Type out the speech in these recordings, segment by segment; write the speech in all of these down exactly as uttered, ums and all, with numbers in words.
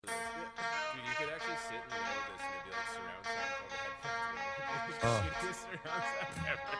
Dude, you could actually sit in the middle of this and it'd be like surround sound called the headphones. Oh. Shittiest surround sound ever.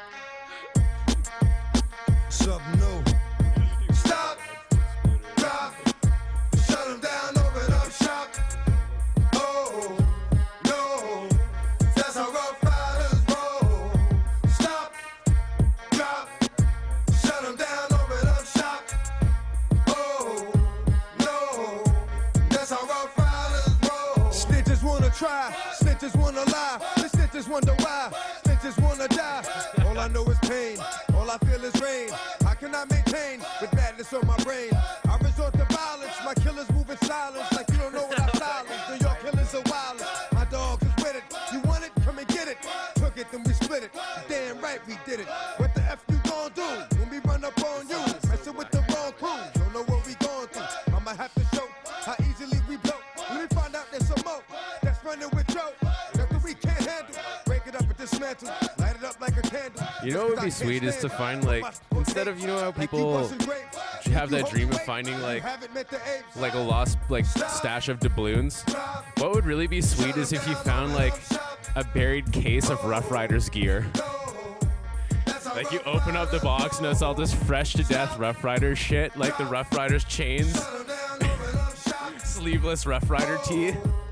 Something new. Stop, drop, shut them down, open up shop. Oh, no, that's how Rough Riders roll. Stop, drop, shut them down, open up shop. Oh, no, that's how Rough Riders roll. Snitches wanna try, snitches wanna lie, the snitches wonder why, snitches wanna die. All I know is pain, all I feel is rain. How can I maintain with badness on my brain? I resort to violence, my killers move in silence like you don't know what I silence. New York killers are wild. My dog is with it. You want it? Come and get it. Took it, then we split it. Damn right we did it. What the F you gon' do when we run up on you? Messing with the wrong crew. Don't know what we going through. I'ma have to show how easily we blow. Let me find out there's some more that's running with Joe. Nothing we can't handle. Break it up and dismantle. Light it up like a candle. You know what would be sweet is to find, like, instead of, you know how people have that dream of finding, like, like a lost, like, stash of doubloons? What would really be sweet is if you found, like, a buried case of Rough Riders gear. Like, you open up the box and it's all this fresh to death Rough Riders shit, like the Rough Riders chains, sleeveless Rough Rider tee,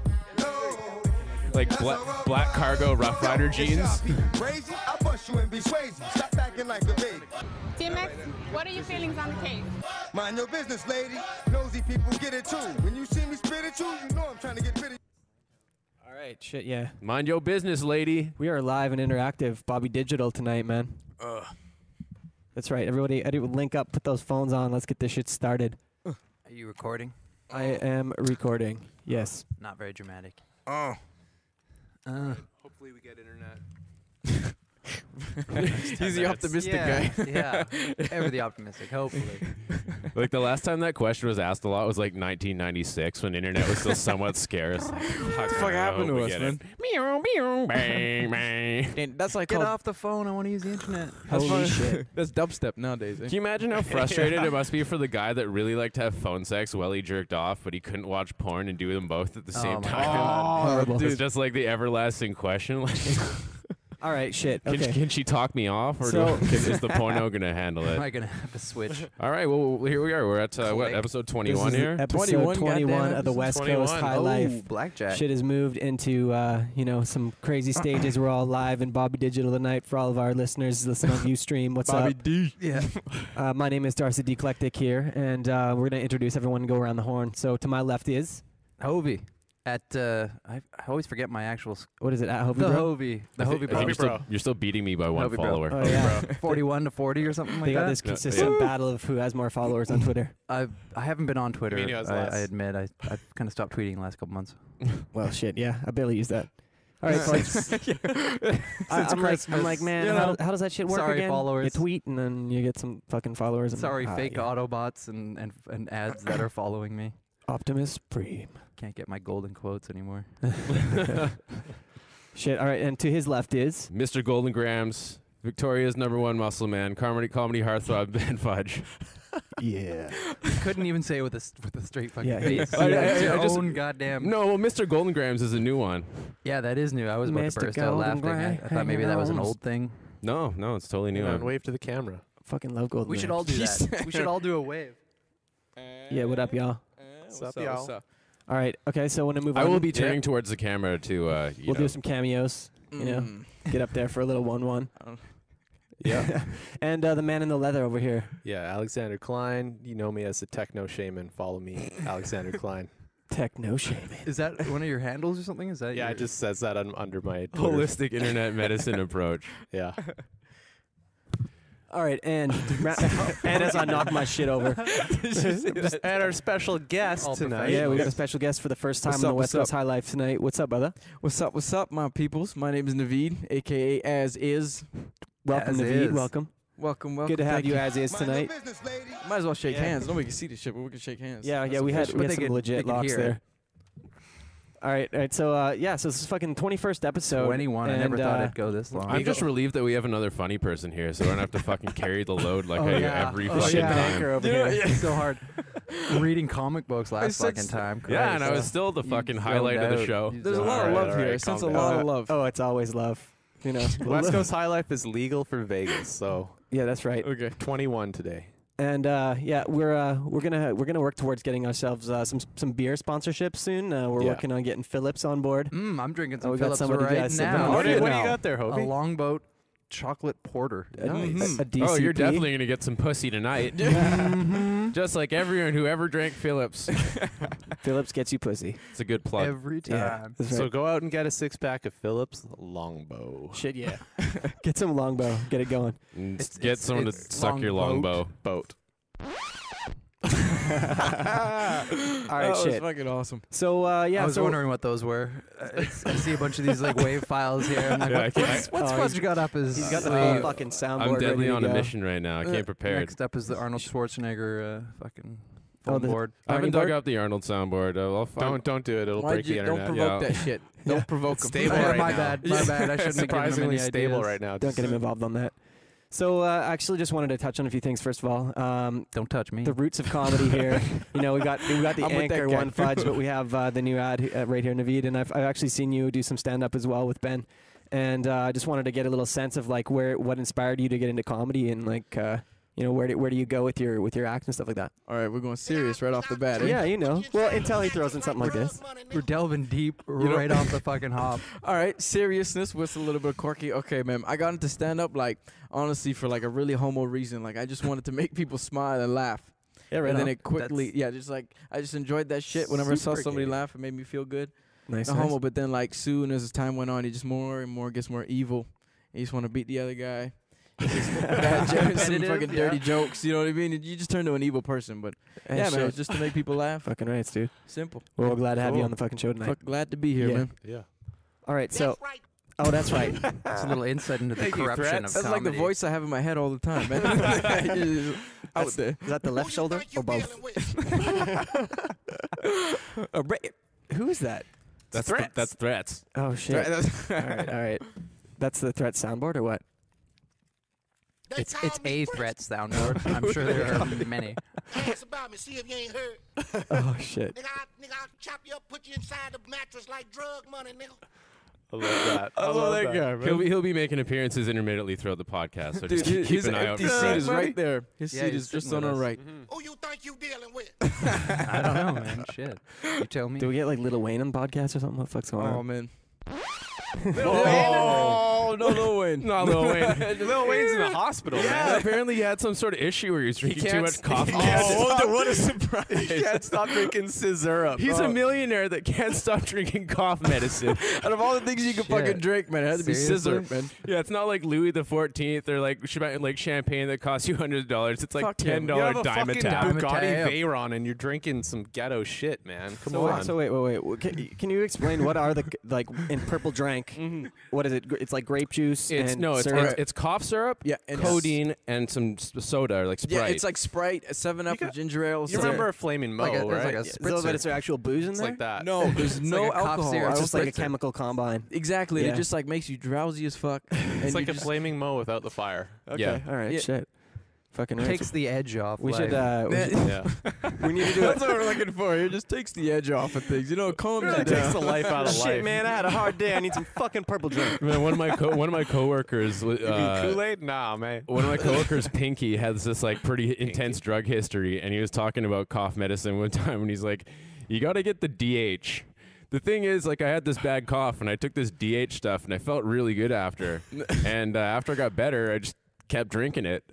like bla black cargo Rough Rider jeans. T M X, what are your feelings on the case? Mind your business, lady. Nosy people get it too. When you see me spit at you, you know I'm trying to get rid of you. All right, shit, yeah. Mind your business, lady. We are live and interactive, Bobby Digital tonight, man. Ugh. That's right. Everybody, everybody link up, put those phones on. Let's get this shit started. Are you recording? I am recording. Yes. Not very dramatic. Oh. Uh, Hopefully we get internet. He's the optimistic yeah, guy. yeah, ever the optimistic, hopefully. Like, the last time that question was asked a lot was like nineteen ninety-six when internet was still somewhat scarce. What the fuck happened to us, man? Meow, meow, bang, bang. And that's like Get called, off the phone, I want to use the internet. That's Holy fun- shit. That's dubstep nowadays. Eh? Can you imagine how frustrated it must be for the guy that really liked to have phone sex while he jerked off, but he couldn't watch porn and do them both at the Oh same my time? God. Horrible. It's just like the everlasting question. Like, All right, shit. can, Okay. can she talk me off, or So- do, is the porno going to handle Am I it? going to have to switch? All right, well, here we are. We're at, uh, what, Click. episode This twenty-one is here? Episode twenty-one, twenty-one goddamn, of the episode West Coast twenty-one. High Oh, Life. blackjack. Shit has moved into, uh, you know, some crazy stages. We're all live in Bobby Digital tonight for all of our listeners listening on Ustream. What's Bobby up? D. Yeah. Uh, my name is Darcy D. Eclectic here, and uh, we're going to introduce everyone and go around the horn. So to my left is, Hovey. At, uh, I, I always forget my actual... s- what is it, at Hobie The Bro? Hovey. The I think- Hovey I think bro. you're, still, you're still beating me by one Hovey bro. follower. Oh, yeah. forty-one to forty or something like They got that. this No, consistent yeah. battle of who has more followers on Twitter. I I haven't been on Twitter. Emilio has I, less. I admit. I, I've kind of stopped tweeting the last couple months. Well, shit, yeah. I barely use that. All right, folks. I, I'm, like, I'm like, man, You how, know, how does that shit work sorry, again? followers. You tweet, and then you get some fucking followers. And Sorry, ah, fake yeah. Autobots and, and, and ads that are following me. Optimus Prime. Can't get my golden quotes anymore. Shit, all right, and to his left is... Mister Golden Grams, Victoria's number one muscle man, comedy comedy heartthrob, Ben Fudge. Yeah. Couldn't even say it with a, s- with a straight fucking Yeah, he- face. I- I- It's your I just- own goddamn... No, well, Mister Golden Grams is a new one. Yeah, that is new. I was about Mister to burst out Golden laughing. I, I thought maybe that was an Grams. old thing. No, no, it's totally new. You know, I'm- wave to the camera. Fucking love Golden We should Grams. all do that. We should all do a wave. Yeah, what up, y'all? What's up, y'all? All right, okay, so when I move I on... will be turning towards the camera to, uh, you We'll know. do some cameos, you know, Mm. get up there for a little one-one. Yeah. And uh, the man in the leather over here. Yeah, Alexander Klein. You know me as the techno shaman. Follow me, Alexander Klein. Techno shaman. Is that one of your handles or something? Is that Yeah, your... it just says that on, under my Twitter. Holistic internet medicine approach. Yeah. All right, and ra- and as I knock my shit over, And our special guest All tonight. yeah, we got a special guest for the first time What's on the up, West what's Coast High Life tonight. What's up, brother? What's up, what's up, my peoples? My name is Naveed, a k a. As Is. Welcome, As Naveed. is. Welcome. Welcome, welcome. Good to have Thank you as is tonight. Might as well shake Yeah. hands. Nobody can see this shit, but we can shake hands. Yeah, That's yeah, we had official. we But had they some could- legit they could locks hear there. it. All right, all right. So uh, yeah, so this is fucking twenty-first episode. twenty-one. I never and, thought uh, it'd go this long. I'm just relieved that we have another funny person here, so I don't have to fucking carry the load like Oh, I do yeah. every Oh, fucking yeah. time. Anchor over Yeah, here. yeah. So hard. reading comic books last said fucking s- time. Yeah, and I Christ. was still the You fucking zoned highlight of the out. show. You There's a zoned lot of out. love Alright, here. I alright, sense a calm lot down. of love. Oh, it's always love. You know. West Coast High Life is legal for Vegas, so Yeah, that's right. Okay. twenty-one today. And uh, yeah, we're uh, we're gonna we're gonna work towards getting ourselves uh, some some beer sponsorships soon. Uh, we're Yeah. working on getting Phillips on board. Mm, I'm drinking Oh, some we got Phillips somebody right guys sipping now. on What do you, it what do now. you got there, A Hobie? longboat chocolate porter. Nice. A D C P. Oh, you're definitely gonna get some pussy tonight. Just like everyone who ever drank Phillips. Phillips gets you pussy. It's a good plug. Every Yeah. time. That's So right. go out and get a six pack of Phillips Longbow. Shit, yeah. Get some longbow. Get it going. And It's- get it's- someone it's to suck your longbow. Boat. All That right, was shit. fucking awesome. So uh, yeah, I was so wondering what those were. Uh, it's- I see a bunch of these like wave files here. I'm like, Yeah, I what, can't- what's, what's Oh, Fudge he's- got up his he's got the sleeve? full fucking soundboard. I'm ready deadly to on a go. mission right now. I Uh, came prepared. Next up is the Arnold Schwarzenegger uh, fucking Oh, phone the- board. I haven't Arnie dug Bart? up the Arnold soundboard. Uh, I'll find- Don't don't do it. It'll Why'd break the you, don't internet. provoke yeah. that shit. Don't provoke him. Stable Uh, right my now. bad, my bad. I shouldn't have given him Surprisingly any stable ideas. right now. Don't get him involved on that. So uh, actually, just wanted to touch on a few things. First of all, um, Don't touch me. the roots of comedy here. You know, we got we got the I'm with that anchor guy. one Fudge, but we have uh, the new ad uh, right here, Naveed, and I've I've actually seen you do some stand up as well with Ben, and uh, I just wanted to get a little sense of like where what inspired you to get into comedy and like uh, you know where do, where do you go with your with your act and stuff like that. All right, we're going serious right off the bat. Eh? Yeah, you know. Well, until he throws in something like this. We're delving deep know- right off the fucking hop. All right, seriousness with a little bit of quirky. Okay, man, I got into stand up like honestly for like a really homo reason. Like I just wanted to make people smile and laugh. Yeah, right and then on. it quickly, yeah, just like I just enjoyed that shit. Whenever I saw Super somebody gay. laugh, it made me feel good. Nice. The nice. homo, but then like soon as time went on, he just more and more gets more evil. You just want to beat the other guy. Bad jokes, some Competitive, fucking yeah. dirty jokes. You know what I mean? You just turn to an evil person. But Eh, yeah, man, shit. it's just to make people laugh. Fucking right, dude. Simple. Well, we're glad to have you Cool. on the fucking show tonight. Fuck, glad to be here, Yeah. man. Yeah. All right, so. Oh, that's right. It's a little insight into the Thank you, corruption Threats. of That's like the comedy. voice I have in my head all the time, man. Just out there. Is that the left shoulder or both? Uh, Ra- Who is that? That's Threats. Th- that's threats. Oh shit! all right, all right. That's the threat soundboard or what? It's it's a threat soundboard. I'm sure there are many. Ask about me, see if you ain't heard. Oh shit! Nigga, I, nigga, I'll chop you up, put you inside the mattress like drug money, nigga. I love that. I love that guy, He'll man. be, he'll be making appearances intermittently throughout the podcast, so Dude, just keep, his, keep his an eye out empty for seat that. is right there. His Yeah, seat he's is just sitting on with our us. right. Who you think you dealing with? I don't know, man. Shit. You tell me. Do we get like Lil Wayne on the podcast or something? What the fuck's going Oh on? man. Oh, no, no Wayne. No, Lil Wayne. Lil Wayne's in the hospital, Yeah, man. apparently he had some sort of issue where he was drinking too can't much st- coffee. he can't Oh, stop. what a surprise. He can't stop drinking scissor. He's a millionaire that can't stop drinking cough medicine. Out of all the things you could Shit. fucking drink, man, it had to be scissor, Seriously? man. Yeah, it's not like Louis the Fourteenth or like shab- like champagne that costs you hundred dollars. It's like Fuck him. ten You dollar have a dime fucking attack. Dime Bugatti attack. Veyron and you're drinking some ghetto shit, man. Come So on. wait, so wait, wait, wait. Can, can you explain what are the like in purple drank? What is it? Gr- It's like grape juice It's and no, it's, syrup. it's it's cough syrup, Yeah, and codeine, and some s- soda like Sprite. Yeah, it's like Sprite, a Seven Up, You or got- ginger ale. you something. remember a Flaming Mo, Like a- there's right? like a It's Is that- but is there actual booze in there? like that. No, there's no like a cough alcohol. syrup. I It's was just like a like, chemical combine. exactly. Yeah. It just like makes you drowsy as fuck. and It's like you a just, Flaming Mo without the fire. Okay. Yeah. All right. Yeah. Shit. Fucking right. Takes the edge off. We life. should. Uh, we, Yeah. should Yeah. we need to do That's it. what we're looking for. It just takes the edge off of things. You know, it calms you It takes down. the life out of Shit, life. man, I had a hard day. I need some fucking purple drink. Man, one of my co- one of my coworkers. You mean Uh, Kool-Aid? Nah, man. One of my coworkers, Pinky, has this like pretty intense drug history, and he was talking about cough medicine one time, and he's like, "You got to get the D H." The thing is, like, I had this bad cough, and I took this D H stuff, and I felt really good after. and uh, after I got better, I just kept drinking it.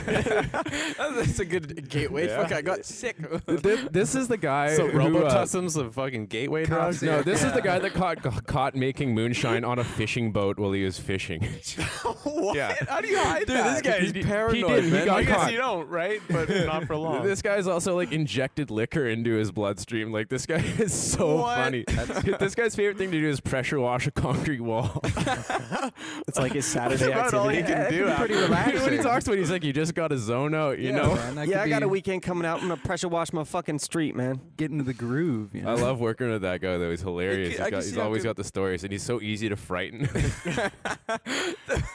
That's a good gateway. Yeah. Fuck, I got sick. this, this is the guy. So who, uh, Robitussin's a fucking gateway drug? no, this is the guy that caught got caught making moonshine on a fishing boat while he was fishing. What? Yeah. How do you hide Dude, that? this guy He is did- he paranoid, didn't. He man. got I guess caught. you don't, right? But not for long. This guy's also like injected liquor into his bloodstream. Like this guy is so What? funny. this guy's favorite thing to do is pressure wash a concrete wall. It's like his Saturday about all activity. you can Yeah, do that'd be pretty after. relaxing. when he talks to it, he's like, "You just got to zone out," you Yeah, know. Man, that Yeah, could I got be a weekend coming out. I'm gonna pressure wash my fucking street, man. Get into the groove. You know? I love working with that guy though. He's hilarious. I He's, can got, see he's how always good- got the stories, and he's so easy to frighten.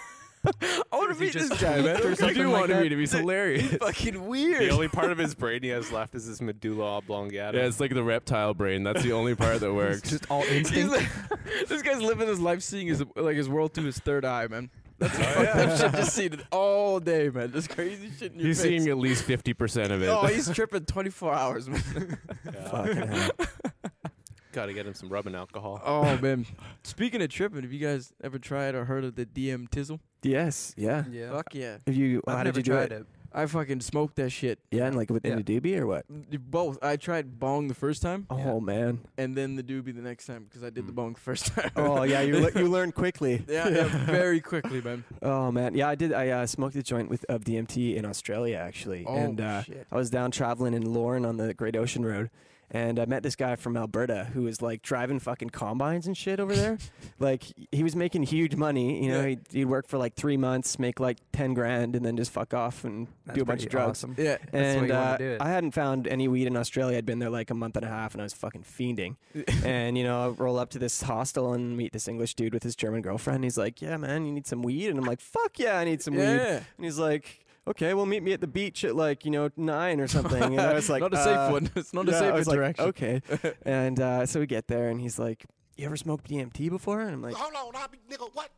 I want to meet this guy, man. I Something do like want to that. meet him. He's hilarious. He's fucking weird. The only part of his brain he has left is his medulla oblongata. Yeah, it's like the reptile brain. That's the only part that works. Just all He's instinct. like, this guy's living his life seeing his like his world through his third eye, man. That's Oh, fucked yeah. up shit. Just seeing it all day, man. This crazy shit in your He's face. seeing at least fifty percent of it. Oh, he's tripping twenty-four hours, man. Fucking hell. Got to get him some rubbing alcohol. Oh man. Speaking of tripping, have you guys ever tried or heard of the D M Tizzle? Yes. Yeah. Yeah. Fuck yeah. Have you? I've how never did you do tried it? it. I fucking smoked that shit. Yeah, and like within Yeah. a doobie or what? Both. I tried bong the first time, Oh man. and then the doobie the next time because I did the bong the first time. Oh yeah, you le- you learn quickly. yeah, yeah, very quickly, man. Oh man, yeah, I did. I uh, smoked a joint with of D M T in Australia actually, Oh, and uh, shit. I was down traveling in Lorne on the Great Ocean Road, and I met this guy from Alberta who was like driving fucking combines and shit over there. Like he was making huge money. You know, Yeah. he'd, he'd work for like three months, make like ten grand, and then just fuck off and That's do a bunch of pretty drugs. awesome. Yeah. That's the way And you wanna uh, do it. I hadn't found any weed in Australia. I'd been there like a month and a half, and I was fucking fiending. and you know, I roll up to this hostel and meet this English dude with his German girlfriend. He's like, "Yeah, man, you need some weed," and I'm like, "Fuck yeah, I need some weed." Yeah. And he's like, "Okay, well, meet me at the beach at like you know nine or something." And I was like, not a uh, safe one. It's not a yeah, I safe was like, interaction. okay. And uh, so we get there, and he's like, "You ever smoked D M T before?" And I'm like, Hold on, I'll be nigga. What?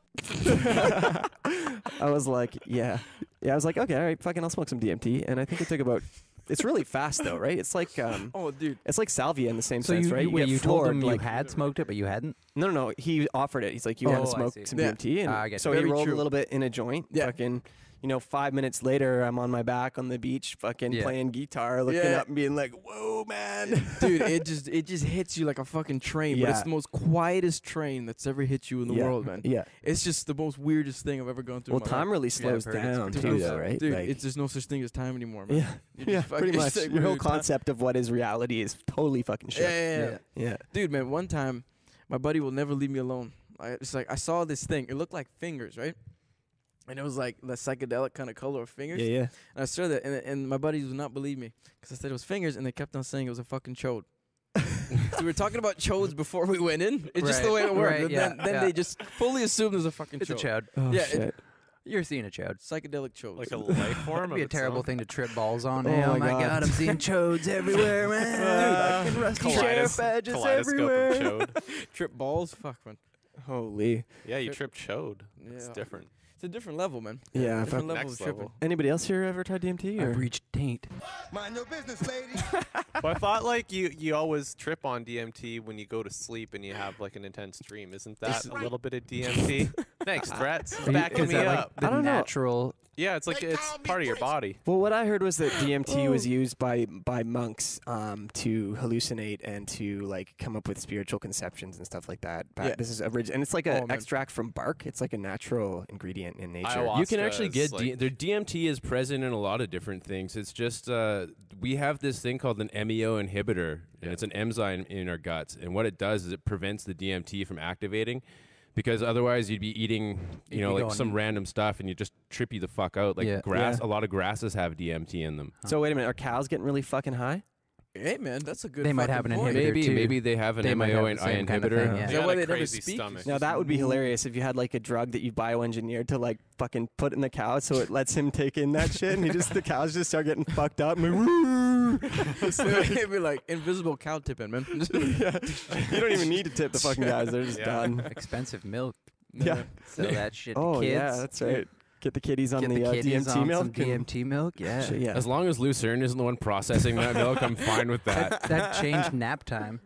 I was like, "Yeah, yeah." I was like, "Okay, all right, fucking, I'll smoke some D M T." And I think it took about. It's really fast though, right? It's like um, Oh, dude. it's like salvia in the same So sense, you, right? you, wait, get you told floored, him like, you had smoked it, but you hadn't? No, no, no. He offered it. He's like, "You Oh, want to I smoke see. some Yeah. D M T?" And Ah, I get so you. he Very rolled true. a little bit in a joint. Yeah. Fucking, you know, five minutes later, I'm on my back on the beach, fucking Yeah. playing guitar, looking Yeah. up and being like, "Whoa, man!" Dude, it just it just hits you like a fucking train. But it's Yeah. the most quietest train that's ever hit you in the yeah. world, man. Yeah. It's just the most weirdest thing I've ever gone through. Well, in my time life. really Yeah, slows I've heard it's down pretty too, tough. though, right? Dude, Like- it's there's no such thing as time anymore, man. yeah, You yeah, just fucking pretty much. just like Your whole weird time. concept of what is reality is totally fucking shit. Yeah, yeah, yeah, Yeah. Yeah. Dude, man, one time, my buddy will never leave me alone. I, it's like I saw this thing. It looked like fingers, right? And it was like the psychedelic kind of color of fingers. Yeah, yeah. And I saw that, and, and my buddies would not believe me because I said it was fingers, and they kept on saying it was a fucking chode. So we were talking about chodes before we went in. It's just the Right, way it worked. right, and yeah, then then yeah. they just fully assumed it was a fucking It's a chode. chode. Oh, Yeah, it- shit. You're seeing a chode. Psychedelic chodes. Like a life form. It'd be of a its terrible own. thing to trip balls on. Oh Hey, my oh my God. god, I'm seeing chodes everywhere, man. Dude, I can rusty sheriff Kaleidos- badges kaleidoscope everywhere. of chode. Trip balls. Fuck, man. Holy. Yeah, you Trip- trip chode. Yeah. It's different. It's a different level, man. Yeah, different fuck- level Next of tripping. level. Anybody else here ever tried D M T? Or? I've reached taint. Mind your business, lady. But I thought like you you always trip on D M T when you go to sleep and you have like an intense dream. Isn't that a little bit of D M T? Thanks, Threats. Are you- Backing is me that like up. the I don't know. natural? Yeah, it's like They it's call me part of your crazy. body. Well, what I heard was that D M T was Oh. used by by monks um, to hallucinate and to like come up with spiritual conceptions and stuff like that. But Yeah. This is original, and it's like Oh, an man. extract from bark. It's like a natural ingredient in nature. Ayahuasca. You can actually get is D- like- their D M T is present in a lot of different things. It's just uh, we have this thing called an M E O inhibitor, and it's an enzyme in our guts. And what it does is it prevents the D M T from activating, because otherwise you'd be eating, you You'd know, be like going- some random stuff, and you just trip you the fuck out. Like Yeah. grass, Yeah. a lot of grasses have D M T in them. So wait a minute, are cows getting really fucking high? Hey, man, that's a good. They might fucking have an point. inhibitor Maybe too. maybe they have an They might M E O have the same kind of inhibitor. thing, yeah. Is You that got why a they never crazy speak? stomach. Now that would be hilarious if you had like a drug that you bioengineered to like fucking put in the cow so it lets him take in that shit, and he just the cows just start getting fucked up. And like, woo! It'd be like invisible cow tipping, man. Yeah. You don't even need to tip the fucking guys; they're just Yeah. done. Expensive milk. Yeah. Sell that shit to Oh kids. yeah, that's right. Get the kiddies on Get the, the uh, kiddies D M T on milk. some D M T milk. Yeah. and- yeah. As long as Lucerne isn't the one processing that milk, I'm fine with that. That changed nap time.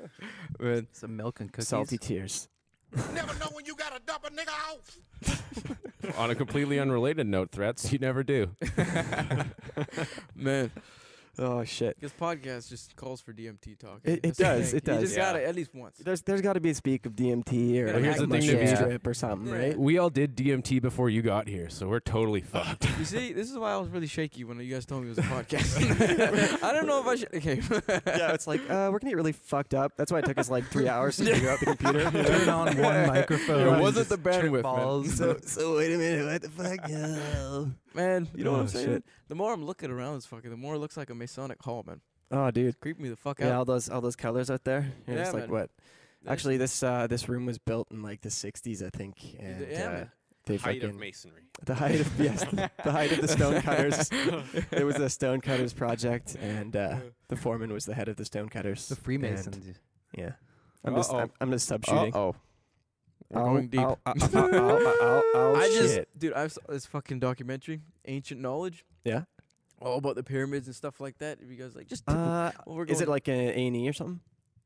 Man. Some milk and cookies. Salty tears. Never know when you gotta dump a nigga off. On a completely unrelated note, Threats, you never do. Man, Oh shit. this podcast just calls for D M T talk. It- it That's the does, thing. it You does. just Yeah. got it at least once. There's there's got to be a speak of D M T or Well, like here's the a thing, mushroom Naveed. strip or something, Yeah. right? We all did D M T before you got here, so we're totally fucked. You see, this is why I was really shaky when you guys told me it was a podcast. I don't know if I should. Okay. Yeah, it's like uh, we're gonna get really fucked up. That's why it took us like three hours to figure out the computer. Turn on one microphone. It wasn't the Trip bandwidth, man. balls. So so wait a minute, what the fuck? No. Man, you know what Oh, I'm saying? shit. The more I'm looking around this fucking, the more it looks like a Masonic hall, man. Oh, dude. Creep me the fuck Yeah, out. all those all those colors out there. You're Yeah, just like man. what? Actually, this uh, this room was built in like the sixties, I think. And yeah, uh, man. they Height of fucking masonry. the height of yes, the height of the stonecutters. There was a stonecutters project, and uh, the foreman was the head of the stonecutters. The Freemasons. and- Yeah, I'm just Uh-oh. I'm, I'm just sub shooting. Oh, we're Ow, going deep. ow, ow, ow, ow, ow, ow, ow, I just, shit. dude, I saw this fucking documentary, Ancient Knowledge. Yeah. All about the pyramids and stuff like that. If you guys like, just Uh, well, we're is it going- like an A and E or something?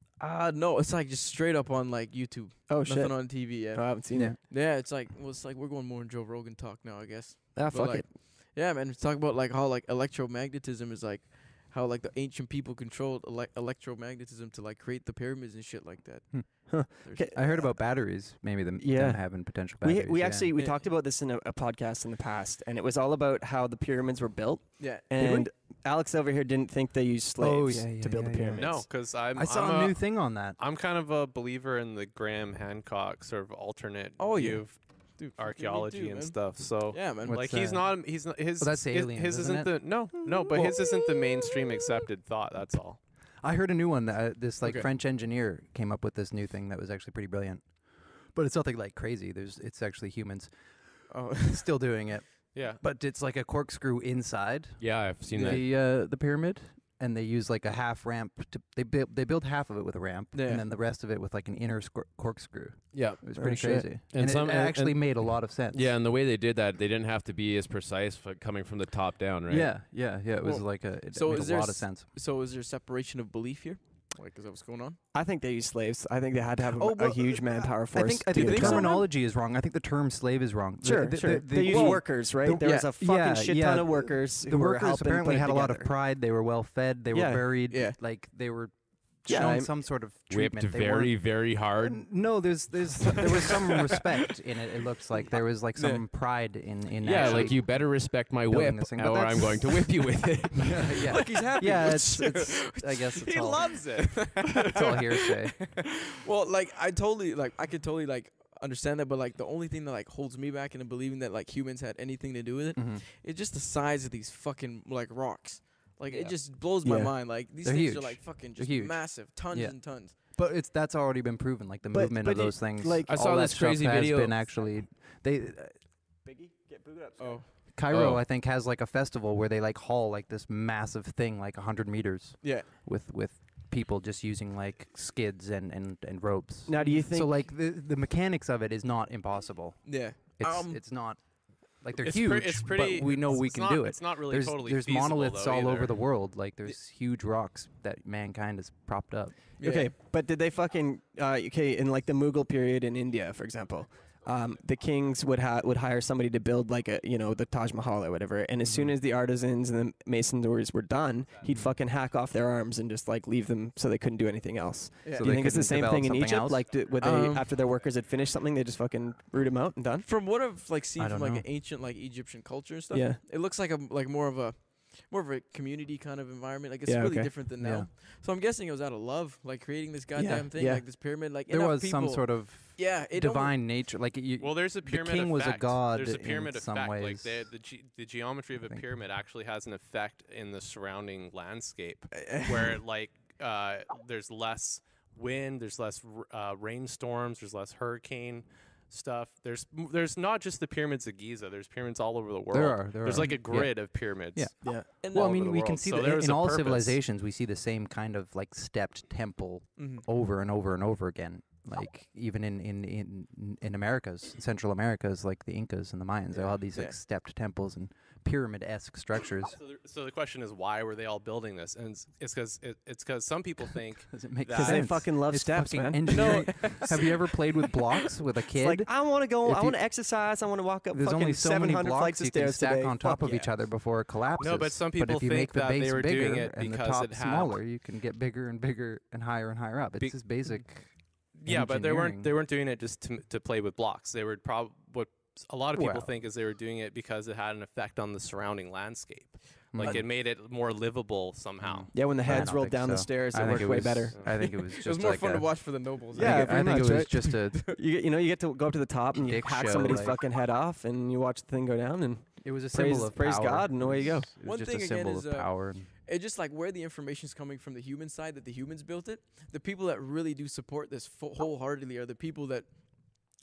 Uh no, it's like just straight up on like YouTube. Oh Nothing shit! on T V. Yeah. No, I haven't seen Yeah. it. Yeah, it's like well, it's like we're going more in Joe Rogan talk now, I guess. Ah, But, fuck like, it. Yeah, man. It's talking about like how like electromagnetism is like how like the ancient people controlled ele- electromagnetism to like create the pyramids and shit like that. Hmm. Huh. There's- Okay. I heard about batteries. Maybe them, Yeah. them having potential We batteries. we yeah. actually we Yeah. talked about this in a, a podcast in the past, and it was all about how the pyramids were built. Yeah. And Alex over here didn't think they used slaves Oh, yeah, yeah, to build yeah, the yeah. pyramids. No, because I'm I saw I'm a new thing on that. I'm kind of a believer in the Graham Hancock sort of alternate Oh, yeah. view of Dude, archaeology fucking me too, and man. stuff. So Yeah, man. What's like he's that? not he's not his Well, that's his, aliens, his isn't isn't it? the no no but Well- his isn't the mainstream accepted thought. That's all. I heard a new one. That, uh, this like Okay. French engineer came up with this new thing that was actually pretty brilliant. But it's nothing like crazy. There's it's actually humans Oh, still doing it. Yeah. But it's like a corkscrew inside Yeah, I've seen that. the uh, the pyramid, and they use like a half ramp to they build they build half of it with a ramp, Yeah. and then the rest of it with like an inner scor- corkscrew. Yeah. It was Oh, pretty shit. crazy, And and, some- it, and- actually and- made a lot of sense. Yeah, and the way they did that, they didn't have to be as precise for coming from the top down, right? Yeah, yeah, yeah. It was Well, like a it so made is a there lot of s- sense. so is there separation of belief here? Like, is that what's going on? I think they used slaves. I think they had to have a, Oh, a well, huge manpower force. I think I to think get the it done. terminology is wrong. I think the term slave is wrong. The- Sure, the- sure. the- the- they used well, workers, right? the- there was yeah, a fucking yeah, shit yeah. ton of workers The who were workers helping apparently put it had a lot of together. pride. They were well fed. They Yeah. were buried. Yeah. Like they were Yeah, shown I'm- some sort of Whipped treatment. They very, weren't- very hard. N- No, there's there's there was some respect in it. It looks like there was like Yeah. some pride in in Yeah, actually like you better respect my building whip, this thing, but or I'm that's- going to whip you with it. yeah, yeah. Look, he's happy. Yeah, it's, it's I guess it's He all loves it. it's all hearsay. Well, like I totally like I could totally like understand that, but like the only thing that like holds me back into believing that like humans had anything to do with it Mhm. is just the size of these fucking like rocks. Like Yeah. it just blows my Yeah. mind. Like these They're things are huge. like fucking They're just huge. massive, tons Yeah. and tons. But it's that's already been proven. Like the But- movement but of you- those things. like- I all saw that this stuff crazy has video. been actually they Biggie, get booted up. Oh, Cairo Oh. I think has like a festival where they like haul like this massive thing like a hundred meters yeah. with with people just using like skids and and and ropes. Now, do you think? So like the the mechanics of it is not impossible. Yeah. It's Um, it's not like they're it's huge, pre- it's pretty. but we know it's- we it's can not- do it. It's not really there's totally there's feasible, monoliths though, all over either. the world. Like there's huge rocks that mankind has propped up. Yeah. Okay, but did they fucking uh, okay in like the Mughal period in India, for example? Um, the kings would ha- would hire somebody to build like a you know the Taj Mahal or whatever, and as soon Mhm. as the artisans and the masons were done, he'd Mhm. fucking hack off their arms and just like leave them so they couldn't do anything else. Yeah. So do you they think it's the couldn't same develop thing in something Egypt? else? Like, did, would they Um, after their workers had finished something, they just fucking root them out and done? From what I've like seen I from don't like know. an ancient like Egyptian culture and stuff, Yeah. it looks like a like more of a more of a community kind of environment. Like it's Yeah, really okay. different than Yeah. now. So I'm guessing it was out of love, like creating this goddamn thing, yeah. like this pyramid. Like There enough was people, some sort of yeah, it only- divine nature. Like you, Well, there's a the pyramid king was a effect. god There's a in pyramid some effect. Like ways. the the, ge- the geometry of I a think. pyramid actually has an effect in the surrounding landscape, where like uh, there's less wind, there's less r- uh, rainstorms, there's less hurricane stuff. There's m- there's not just the pyramids of Giza. There's pyramids all over the world. There are. There There's are. like a Yeah. grid of pyramids. Yeah. Yeah. and Well, I all over mean, the we can world. see So that there's in a all purpose. civilizations. We see the same kind of like stepped temple Mhm. over and over and over again. Like even in in in in Americas, Central Americas, like the Incas and the Mayans, they all had these Yeah. like stepped temples and pyramid-esque structures. So, the, so the question is, why were they all building this? And it's- it's because it, it's because some people think Does it make That- Because they sense? fucking love It's steps, fucking man. engineering. Have you ever played with blocks with a It's kid? like I want to go. If I you- want to exercise. I want to walk up There's fucking only so seven many hundred blocks flights of you can stairs stack today. on top Fuck of each yeah. other before it collapses. but some but people if you think make the that they base were bigger doing it and the because top it had- smaller, you can get bigger and bigger and higher and higher up. It's Be- just basic. yeah, but they weren't engineering. they weren't doing it just to to play with blocks. They were prob what a lot of people Well. think is they were doing it because it had an effect on the surrounding landscape. Like Mm. it made it more livable somehow. Yeah, when the I heads don't rolled think down the so. stairs, I it think worked it way was, better. I think it was just It was more like fun a, to watch for the nobles. Yeah, I think, pretty I think much, it was right? just a. You get, you know, you get to go up to the top and you Dick hack show, somebody's like- fucking head off, and you watch the thing go down, and It was a Praise- symbol of praise power. God, and away you go. It was, it was One just thing a again symbol is, of uh, power. And It's just like where the information's coming from the human side that the humans built it. The people that really do support this full wholeheartedly are the people that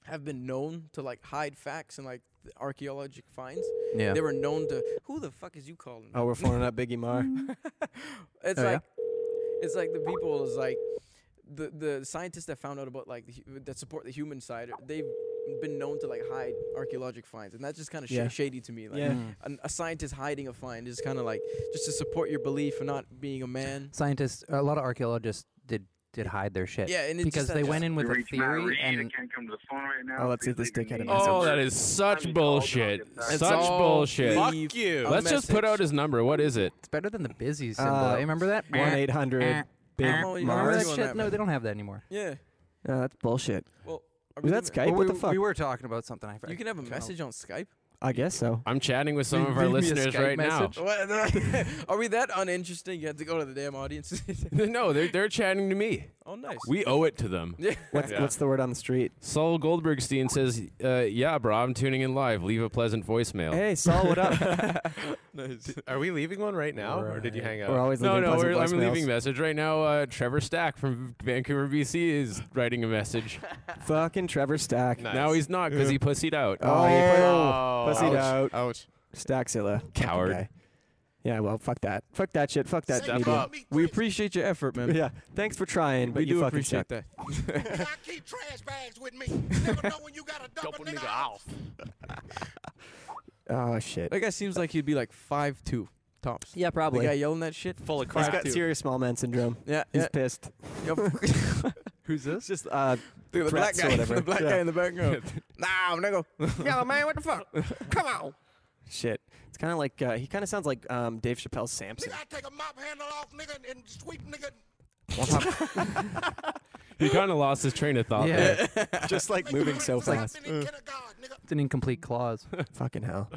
have been known to like hide facts and like the archaeological finds. Yeah. They were known to. Who the fuck is you calling? Oh, we're phoning up Biggie Mar. It's Oh, yeah? like, it's like the people is like, the the scientists that found out about like the, hu- that support the human side. They've been known to like hide archaeological finds, and that's just kind of sh- Yeah. shady to me. Like, Yeah. Mm. an, a scientist hiding a find is kind of like just to support your belief and not being a man. Scientists, a lot of archaeologists did did hide their shit. Yeah, and it's because just they that- went in with You're a reaching Matt theory Reed. I and can't come to the phone right now. Oh, let's see if Please this leave dickhead me has a Oh, message. that is such bullshit. It's Such all bullshit. Fuck believe you. a Let's just put message. out his number. What is it? it's better than the busy symbol. Uh, eh? Remember that? one eight hundred Big Oh, you Remember Mars? that on shit? that, No, man. they don't have that anymore. Yeah. No, that's bullshit. Well, are Was we that doing- Skype? Well, What we, the fuck? we were talking about something. I You can have a don't know. message on Skype. I guess so. I'm chatting with some Leave- of our leave me a listeners Skype right message. What? Are we that uninteresting? You have to go to the damn audience. now. No, they're they're chatting to me. Oh, nice. We owe it to them. Yeah. What's Yeah. what's the word on the street? Saul Goldbergstein says, uh, "Yeah, bro, I'm tuning in live. Leave a pleasant voicemail." Hey, Saul, what up? Nice. Are we leaving one right now, or did you hang up? We're always No, leaving no, pleasant we're, I'm voicemails. leaving a message right now. Uh, Trevor Stack from Vancouver, B C is writing a message. Fucking Trevor Stack. Nice. Now he's not because he pussied out. Oh, you put Oh, pussied ouch. out. Ouch. Stackzilla. Fucking Coward. guy. Yeah, well, fuck that. Fuck that shit. Fuck that Step media. up. We appreciate your effort, man. Yeah, thanks for trying, but we you do fucking appreciate suck. that. I keep trash bags with me. Never know when you gotta dump a Double nigga nigga out. off. Oh shit. That guy seems like he'd be like five two tops. Yeah, The probably. guy yelling that shit. Full of He's crap. got too. serious small man syndrome. Yeah, He's yeah. pissed. Yep. Who's this? Just uh, the black threats or guy, whatever. the black Yeah. guy in the background. Nah, nigga. Yo, man, what the fuck? Come on. shit. It's kind of like uh, he kind of sounds like um, Dave Chappelle's Samson. Nigga, I take a mop handle off, nigga, and sweep nigga. He kind of lost his train of thought Yeah. there. Just like Make moving you so flip fast. flop in the kindergarten, nigga. It's an incomplete clause. Fucking hell.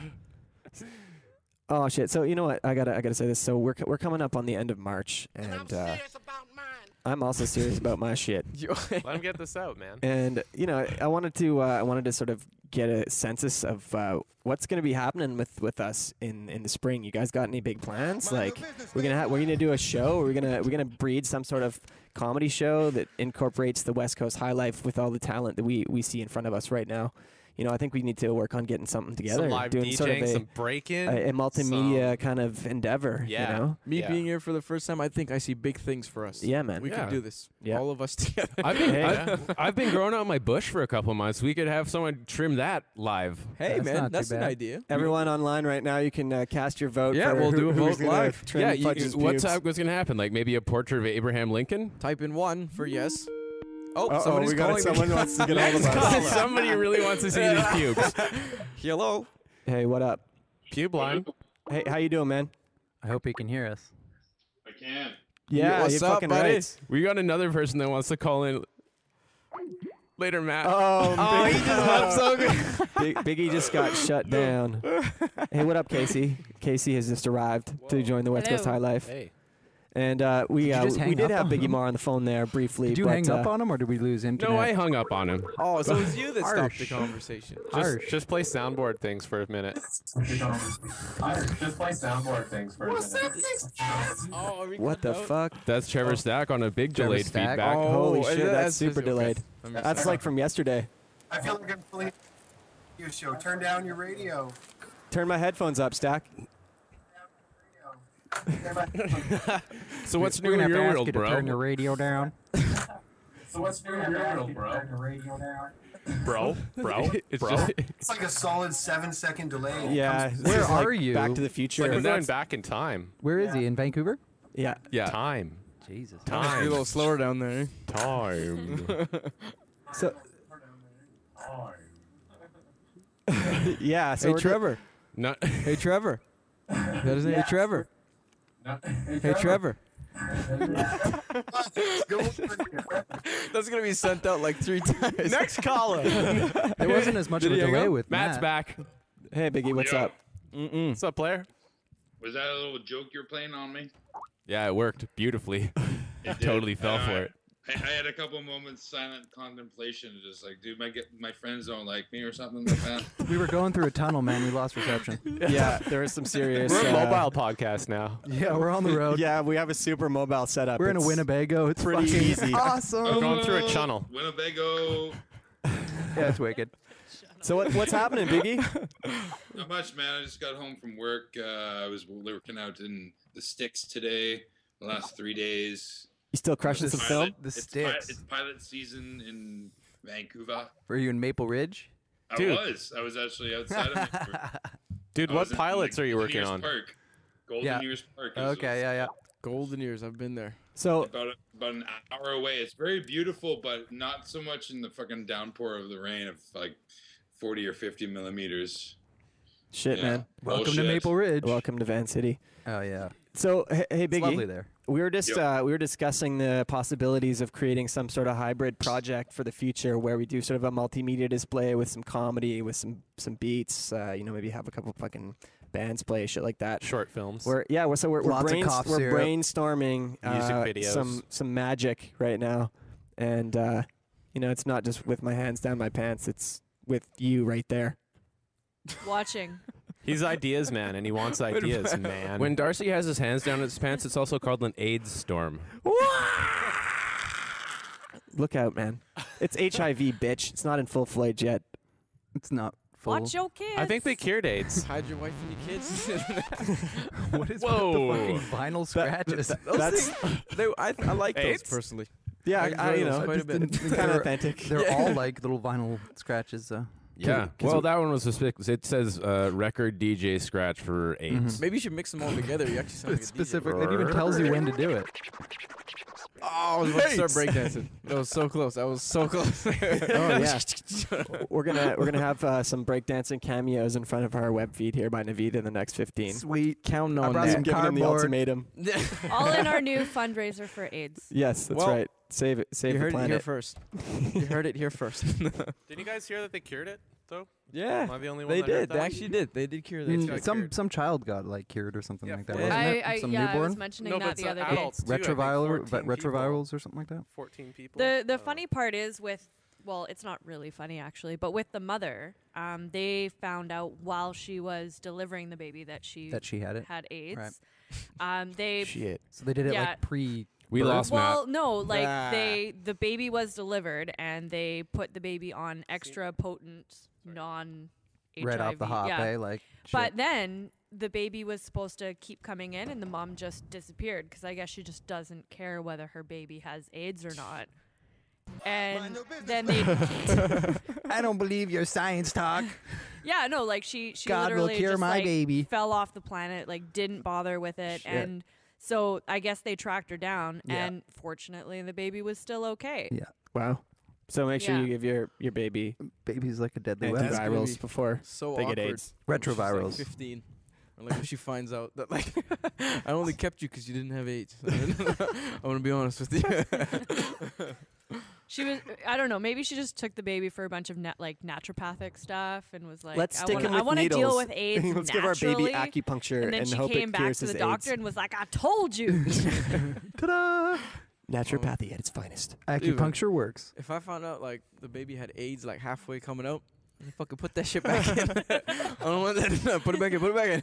Oh shit. So you know what? I gotta I gotta say this. So we're c- we're coming up on the end of March, And I'm and uh, serious about mine. I'm also serious about my shit. Let him get this out, man. And you know, I wanted to uh, I wanted to sort of get a census of uh, what's going to be happening with, with us in, in the spring. You guys got any big plans? Mind your Like business, we're gonna man. ha- we're gonna do a show. We're gonna we're gonna breed some sort of comedy show that incorporates the West Coast high life with all the talent that we, we see in front of us right now. You know, I think we need to work on getting something together, Some live doing DJing, sort of a, some break-in. a, a multimedia kind of endeavor. Yeah. You know? Me Yeah. being here for the first time, I think I see big things for us. Yeah, man. We Yeah. can do this. Yeah. All of us together. I've been, Hey. I've, I've been growing out my bush for a couple months. We could have someone trim that live. Hey, That's man, not too that's an bad. idea. Everyone online right now, you can uh, cast your vote. Yeah, for we'll who- do a who's vote gonna live. trim Yeah, you, Fudge's what's, pubes. up, what's going to happen? Like maybe a portrait of Abraham Lincoln? Type in one for yes. Oh, Uh-oh, somebody's we got calling someone me. wants to get all of us. Somebody really wants to see these pubes. Hello. Hey, what up? Pube line. Hey, how you doing, man? I hope he can hear us. I can. Yeah, what's you're up, fucking buddy? right. We got another person that wants to call in later, Matt. Oh, Oh, Big- he just left so good. Big, Biggie just got shut down. Hey, what up, Casey? Casey has just arrived to join the West Coast Hello. High Life, Hey. and uh, we Did you uh, just we hang did up have on Biggie him? Mar on the phone there briefly. Did you but, hang up uh, on him, or did we lose internet? no, I hung up on him. Oh, so it was you that stopped the Harsh. conversation. Just, Harsh. just play soundboard things for a minute. Just play soundboard things for a minute. Oh, are we What the cut out? fuck? That's Trevor Stack on a big Trevor delayed Stack. feedback. Oh, Holy is shit, that- that's super okay. delayed. Let me That's see. like from yesterday. I feel like I'm fully radio show. Turn down your radio. Turn my headphones up, Stack. So what's We're new gonna in have to your ask world, you to bro? turn your radio down. So what's new in your world, bro? Bro, bro, It's bro. just- It's like a solid seven second delay. Yeah. Comes- this Where is like are you? Back to the It's Future. like we're going that's- back in time. Where is he? In Vancouver? yeah. yeah. Time. Jesus. Be a Time. little slower down there. Time. So. yeah. So Hey, we're- Trevor. Not, Hey, Trevor. That is Hey, Trevor. Hey, Trevor. That's gonna be sent out like three times. Next caller. There wasn't as much of a Did he hang delay up? with Matt's Matt. back. Hey, Biggie, what's Yo. up? Mm-mm. What's up, player? Was that a little joke you're playing on me? Yeah, it worked beautifully. It did. Totally fell Uh, for it. I, I had a couple moments silent contemplation, just like, dude, my get my friends don't like me or something like that. We were going through a tunnel, man. We lost reception. Yeah, there is some serious. We're a uh, mobile podcast now. Yeah, we're on the road. Yeah, we have a super mobile setup. We're in a It's Winnebago. It's pretty fucking easy. awesome. We're going through a tunnel. Winnebago. Yeah, it's wicked. So what, what's happening, Biggie? Not much, man. I just got home from work. Uh, I was working out in the sticks today. The last three days. You still crushing It's some pilot- film? The it's sticks. Pi- it's pilot season in Vancouver. Were you in Maple Ridge? I Dude. was. I was actually outside of Vancouver. Dude, I what was in, pilots like, are you Golden working Ears on? Park. Golden Yeah. Ears Park. is- Okay, yeah, yeah. Golden Ears. I've been there. So About, a, about an hour away. It's very beautiful, but not so much in the fucking downpour of the rain of like forty or fifty millimeters. shit, Yeah. man. Welcome to Bullshit. Maple Ridge. Welcome to Van City. Oh yeah, So hey, hey it's lovely Biggie, there. we were just Yep. uh, we were discussing the possibilities of creating some sort of hybrid project for the future, where we do sort of a multimedia display with some comedy, with some some beats. Uh, you know, maybe have a couple fucking bands play shit like that. Short films. We're yeah, we're so we're we're, Lots of brains- cough we're syrup. brainstorming Music uh, videos. some some magic right now, and uh, you know, it's not just with my hands down my pants; it's with you right there. Watching. He's ideas man, and he wants ideas, man. When Darcy has his hands down his pants, it's also called an AIDS storm. Look out, man! It's H I V, bitch. It's not in full fledged yet. It's not full. Watch your kids. I think they cured AIDS. Hide your wife and your kids. What is Whoa. with the fucking vinyl scratches? Those That's things, they, I, I like those AIDS? personally. yeah, I I, I, enjoy you those know, quite a bit. it's kind of authentic. They're all like little vinyl scratches. Uh, Yeah. 'cause Well, we- that one was suspicious. It says uh, record D J scratch for AIDS. Maybe you should mix them all together. You actually sound like a specific. D J. It even tells you when to do it. Oh, I was about to start breakdancing. That was so close. I was so close. Oh yeah, we're gonna we're gonna have uh, some breakdancing cameos in front of our web feed here by Naveed in the next fifteen. Sweet. Counting I on brought that. some Giving them the cardboard. ultimatum. All in our new fundraiser for AIDS. Yes, that's Well, right. Save it. Save You the heard it here planet. first. You heard it here first. Did you guys hear that they cured it though? yeah, Am I the only one they that heard did. They that? actually did. They did cure that. Mm, got some cured. some child got like cured or something Yeah, like that. yeah. Wasn't I, it? I some yeah, I newborn was mentioning No, that but the it's other uh, day. adults too, I think retroviral, fourteen people. retrovirals or something like that. fourteen people. The the Uh, funny part is with well, it's not really funny actually, but with the mother, um, they found out while she was delivering the baby that she That she had it. had AIDS. Right. Um, they Shit. So they did it Yeah. like pre. We birth? lost well, Matt. no, like Ah. they the baby was delivered and they put the baby on extra potent non H I V. right off the hop, yeah. eh? Like. But shit. then the baby was supposed to keep coming in, and the mom just disappeared because I guess she just doesn't care whether her baby has AIDS or not. And then they, I don't believe your science talk. yeah, no, like she, she God will literally cure just my like baby. fell off the planet, like didn't bother with it, Shit. and so I guess they tracked her down, Yeah. and fortunately the baby was still okay. Yeah. Wow. So make sure Yeah. you give your your baby Baby's like a deadly weapon. That's gonna be antivirals before so they awkward. get AIDS. when she's, like, Retrovirals. fifteen. Or like when she finds out that like I only kept you because you didn't have AIDS. I want to be honest with you. She was, I don't know, maybe she just took the baby for a bunch of nat- like naturopathic stuff and was like, Let's I stick wanna, him I with want to needles. deal with AIDS Let's give our baby naturally. acupuncture And then and she hope came it back cures to the his doctor AIDS. and was like, I told you. Ta-da! Naturopathy at its finest. Acupuncture works. If I found out like the baby had AIDS like halfway coming out, I'd fucking put that shit back in. I don't want that. No, put it back in. Put it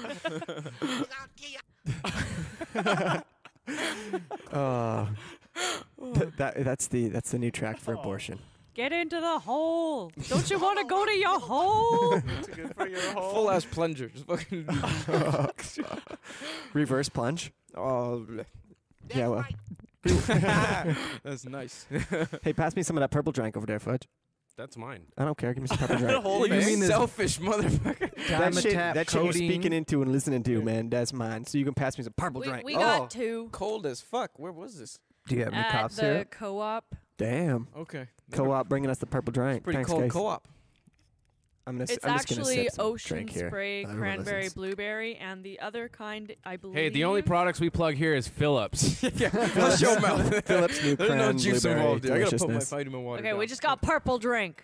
back in. Oh, Th- that that's the that's the new track for abortion. Get into the hole. Don't you want to go to your hole? Full ass plunger. Just fucking. Reverse plunge. Oh, bleh. Yeah, well. That's nice. Hey, pass me some of that purple drink over there, Fudge. That's mine. I don't care. Give me some purple drink. Holy You mean this- selfish motherfucker. that shit, Dimetap that shit you're codeine. speaking into and listening to, man, that's mine. So you can pass me some purple we drink. we oh, got two Cold as fuck. Where was this? Do you have any at cough the syrup? co-op. damn. Okay. Co-op bringing us the purple drink. Pretty Thanks, cold guys. co-op. I'm gonna. s- It's I'm just gonna actually sip some ocean drink here. spray, Everyone cranberry, listens. blueberry, and the other kind, I believe. Hey, the only products we plug here is Phillips. Hush your mouth. Phillips new There's no cran juice blueberry involved here. I gotta put my deliciousness. vitamin water Okay, down. we just got purple drink.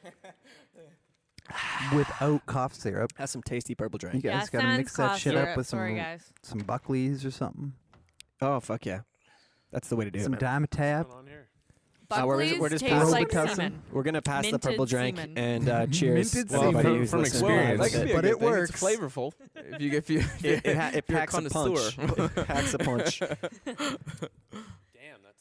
Without cough syrup. Has some tasty purple You drink. guys Yeah, gotta sans mix that cough shit syrup. up with some Sorry, guys. some Buckley's or something. Oh fuck yeah, that's the way to do Some it. man. Dimetap. What's going on here? Uh, we're, Buckley's we're just tastes passing- like Robitussin. cinnamon. We're gonna pass the Minted purple drink semen. and uh, cheers. Minted to anybody semen. who's From listening. experience. Well, that could be a But good it thing. works. It's flavorful. If you if you if It, it, ha- it you're a packs a punch. connoisseur. It packs a punch. Damn, that's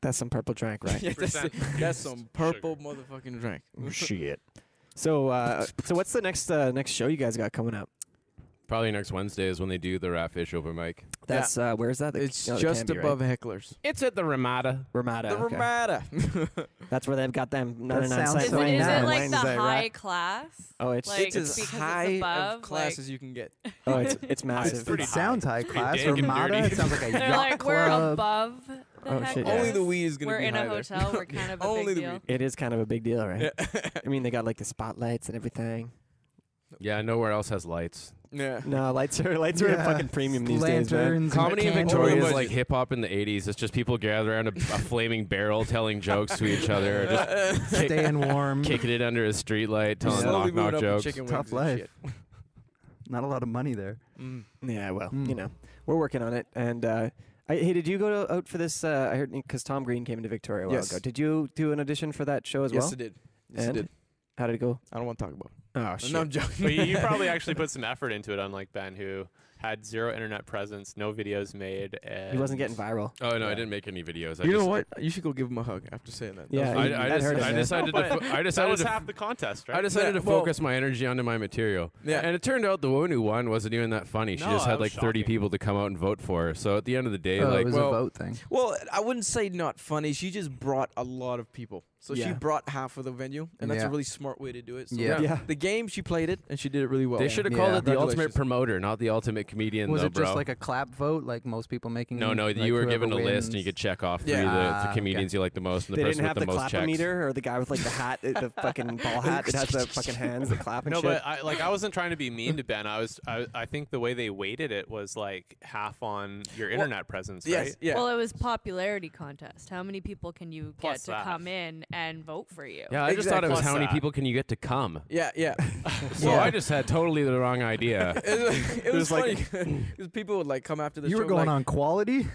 That's some purple drink, right? Yeah, that's, percent that's some purple motherfucking drink. Shit. So, uh, so what's the next uh, next show you guys got coming up? Probably next Wednesday is when they do the Ratfish open mic. That's uh, where's that? The- It's oh, the just Canby, above right? Hecklers. It's at the Ramada. Ramada. The okay. Ramada. That's where they've got them ninety-nine sounds cent Is so it, wings is on it like the Wednesday, high right? class? Oh, it's Like, it's as because it's high above, of class like- as you can get. oh, it's it's massive. pretty It sounds high Pretty class. dank and Ramada. dirty. It sounds like a They're yacht like, we're club. above the Oh, heck shit, class. yeah. Only the weed is gonna We're be in high a there. hotel. We're kind of a Only big the deal. weed. It is kind of a big deal, right? Yeah. I mean, they got like the spotlights and everything. Yeah, nowhere else has lights. Yeah. No, lights are lights are Yeah. fucking premium these days, man. Lanterns and Comedy in candles. Victoria is budget. like hip hop in the eighties. It's just people gather around a, a flaming barrel telling jokes to each other, or just kick, Staying warm. kicking it under a street light, telling Slowly knock moving knock up in jokes. chicken Tough wings and life. shit. Not a lot of money there. Mm. Yeah, well, Mm. you know, we're working on it. And uh, I, hey, did you go to, out for this? Uh, I heard because Tom Green came into Victoria a while Yes. ago. Did you do an audition for that show as Yes, well? it did. Yes, And it did. how did it go? I don't want to talk about it. Oh shit! No, I'm joking. But you, you probably actually put some effort into it, unlike Ben, who had zero internet presence, no videos made. And He wasn't getting viral. Oh no, I Yeah. didn't make any videos. I You know just, what? You should go give him a hug after saying that. That Yeah, was he- I, really I, that just, hurt him, I man. decided to. Fo- I that decided was to. half the contest, right? I decided Yeah, to well- focus my energy onto my material. Yeah. And it turned out the one who won wasn't even that funny. She No, just that had was like thirty shocking. people to come out and vote for her. So at the end of the day, Oh, like, it was well- a vote thing. Well, I wouldn't say not funny. She just brought a lot of people. So she Yeah. brought half of the venue, and that's Yeah. a really smart way to do it. So Yeah. Yeah. The game, she played it, and she did it really well. they should have called Yeah. it the ultimate Congratulations. promoter, not the ultimate comedian. Was though, it just bro. like a clap vote, like most people making? No, no, like you were whoever given a list and you wins? could check off three Yeah. of the, Ah, the okay. comedians you like the most and the They person didn't have with the the most checks. clap-o-meter or the guy with like the hat, uh, the fucking ball hat that has the fucking hands that clap and No, shit. but I like I wasn't trying to be mean to Ben. I was I, I think the way they weighted it was like half on your Well, internet presence, Yes, right? yeah. Well, it was popularity contest. How many people can you Plus get to that. come in and vote for you? Yeah, I just thought it was Plus how many that. people can you get to come. yeah, yeah. So Yeah. I just had totally the wrong idea. it was, it was like- funny because people would like come after the You show. were going like, on quality.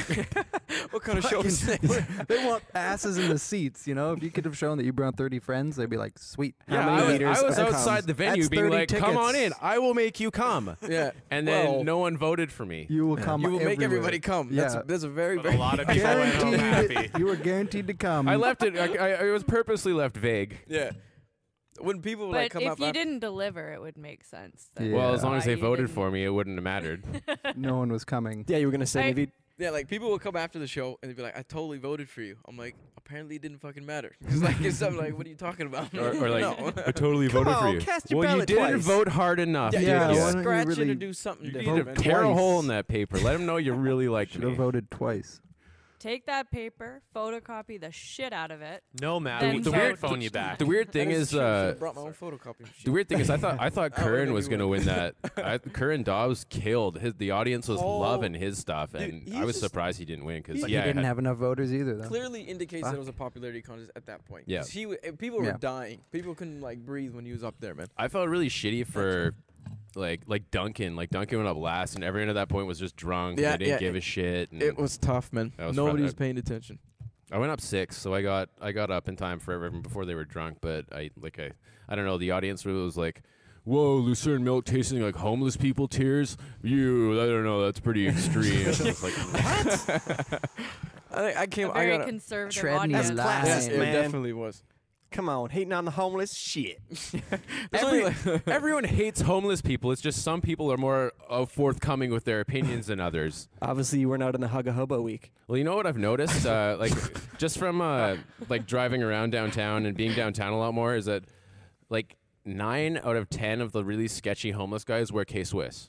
what kind of show is this? They want asses in the seats. You know, if you could have shown that you brought thirty friends, they'd be like, "Sweet." How yeah, many I was, meters I was of outside cum? the venue That's being thirty like, "Come on in, tickets. I will make you come." Yeah. And then Well, no one voted for me. You will Yeah. come. you will make everywhere. everybody come. That's Yeah. a, that's a very But very a lot of people went home happy. Guaranteed. You were guaranteed to come. I left it. I, I, I was purposely left vague. yeah. When people But like come if up you after, didn't deliver, it would make sense. then Yeah. Well, as long as why they you voted didn't. for me, it wouldn't have mattered. No one was coming. Yeah, you were gonna say I- maybe. yeah, like people will come after the show and they'd be like, "I totally voted for you." I'm like, apparently it didn't fucking matter. It's like it's something like, what are you talking about? or, or like, no. I totally Come voted for on, you. cast your well, you ballot didn't twice. vote hard enough. yeah, did Yeah, you you? why just don't you scratch it really- or do something You different. need to man. tear a Twice. hole in that paper. Let them know you really liked Should have me. voted twice. Take that paper, photocopy the shit out of it. No, Matt. Then The, vote. weird phone you back. The weird thing That is, true. I uh, should've brought my own photocopy machine. the weird thing is, I thought I thought That would've Curran made was me gonna win. win that. I, Curran Dobbs killed his. The audience was Oh, loving his stuff, dude, and he's I was just- surprised he didn't win because But yeah, he I didn't had- have enough voters either, though. Clearly indicates that Fuck. it was a popularity contest at that point. Yeah. 'Cause He w- uh, people Yeah. were dying. People couldn't like breathe when he was up there, man. I felt really shitty for like like Duncan. Like Duncan went up last, and everyone at that point was just drunk. Yeah, and they didn't yeah, give a shit. And It was tough, man. That was Nobody fun. was paying attention. I went up six, so I got I got up in time for everyone before they were drunk. But I like I I don't know. The audience was like, "Whoa, Lucerne milk tasting like homeless people tears." You, I don't know. That's pretty extreme. I was like, what? I think I came. A I very got. A, conservative treading audience. your That's line. yes, classic, it man. definitely was. Come on, hating on the homeless. Shit. There's Every- only, like- Everyone hates homeless people. It's just some people are more uh, forthcoming with their opinions than others. Obviously, you weren't out in the Hug a Hobo week. Well, you know what I've noticed, uh, like just from uh, like driving around downtown and being downtown a lot more, is that like nine out of ten of the really sketchy homeless guys wear K Swiss.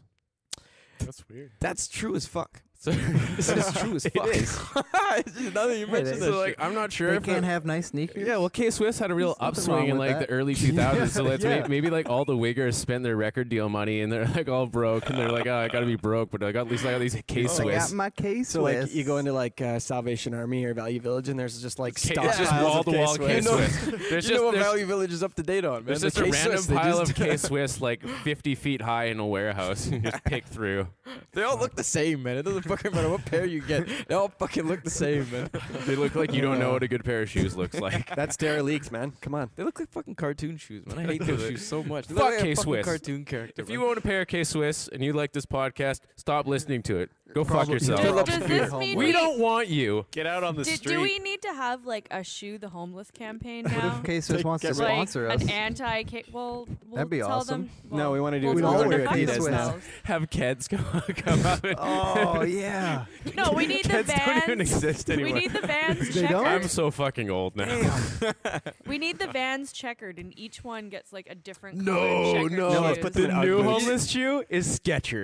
That's weird. That's true as fuck. So That is true as It fuck. is. It's just now that you Hey, mentioned they- that so like shit. I'm not sure They if can't the- have nice sneakers. Yeah, well, K Swiss had a real There's nothing wrong upswing in with like that. the early two thousands. So let's Yeah. may- maybe like all the wiggers spend their record deal money and they're like all broke and they're like, oh, I gotta be broke, but I got at least I got these K I Swiss. got my case. So like you go into like uh, Salvation Army or Value Village, and there's just like K- stock it's just piles wall of to wall K K-Swiss. Swiss. There's you know just what there's, Value Village is up to date on, man. there's The just a K-Swiss, random they pile just- of K Swiss like fifty feet high in a warehouse. You just pick through. They all look the same, man. It doesn't fucking matter what pair you get, they all fucking look the same, man. They look like you don't know what a good pair of shoes looks like. That's derelict, man. Come on. They look like fucking cartoon shoes, man. I hate those shoes so much. They Fuck look like a fucking K-Swiss. cartoon character. If you man. own a pair of K-Swiss and you like this podcast, stop listening to it. Go fuck Probably- yourself. Fill up Does some this food. mean We we don't want you. Get out on the Did, street. do we need to have like a shoe the homeless campaign What now? if K-Swiss wants to get like sponsor us? an anti K well, we'll That'd be tell awesome. them. No, well, we wanna do we'll it tell all them the to way fuck Adidas now. themselves. Have Keds come, come up. And Oh yeah. No, we need the Keds don't even vans. exist We anymore. need the vans They don't? I'm checkered. so fucking old now. We need the vans checkered, and each one gets like a different No, colored checkered no. No, let's shoes. put them The in new Ugg boots. homeless shoe is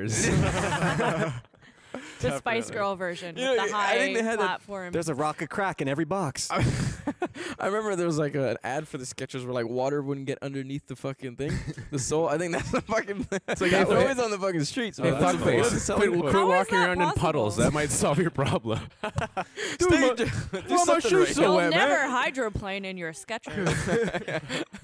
Skechers. The Spice Girl version You with know, the I high think they had that- platform. There's a rocket crack in every box. I remember there was like a, an ad for the Skechers where like water wouldn't get underneath the fucking thing, the sole. I think that's the fucking. It's like, it's hey, always on the fucking streets. Hey, man. That's the- what's the fuckface. selling Quit, point? quit How is walking that around in puddles. possible? That might solve your problem. Dude, my- do why my something shoes right. so You'll wet, man? never hydroplane in your Skechers.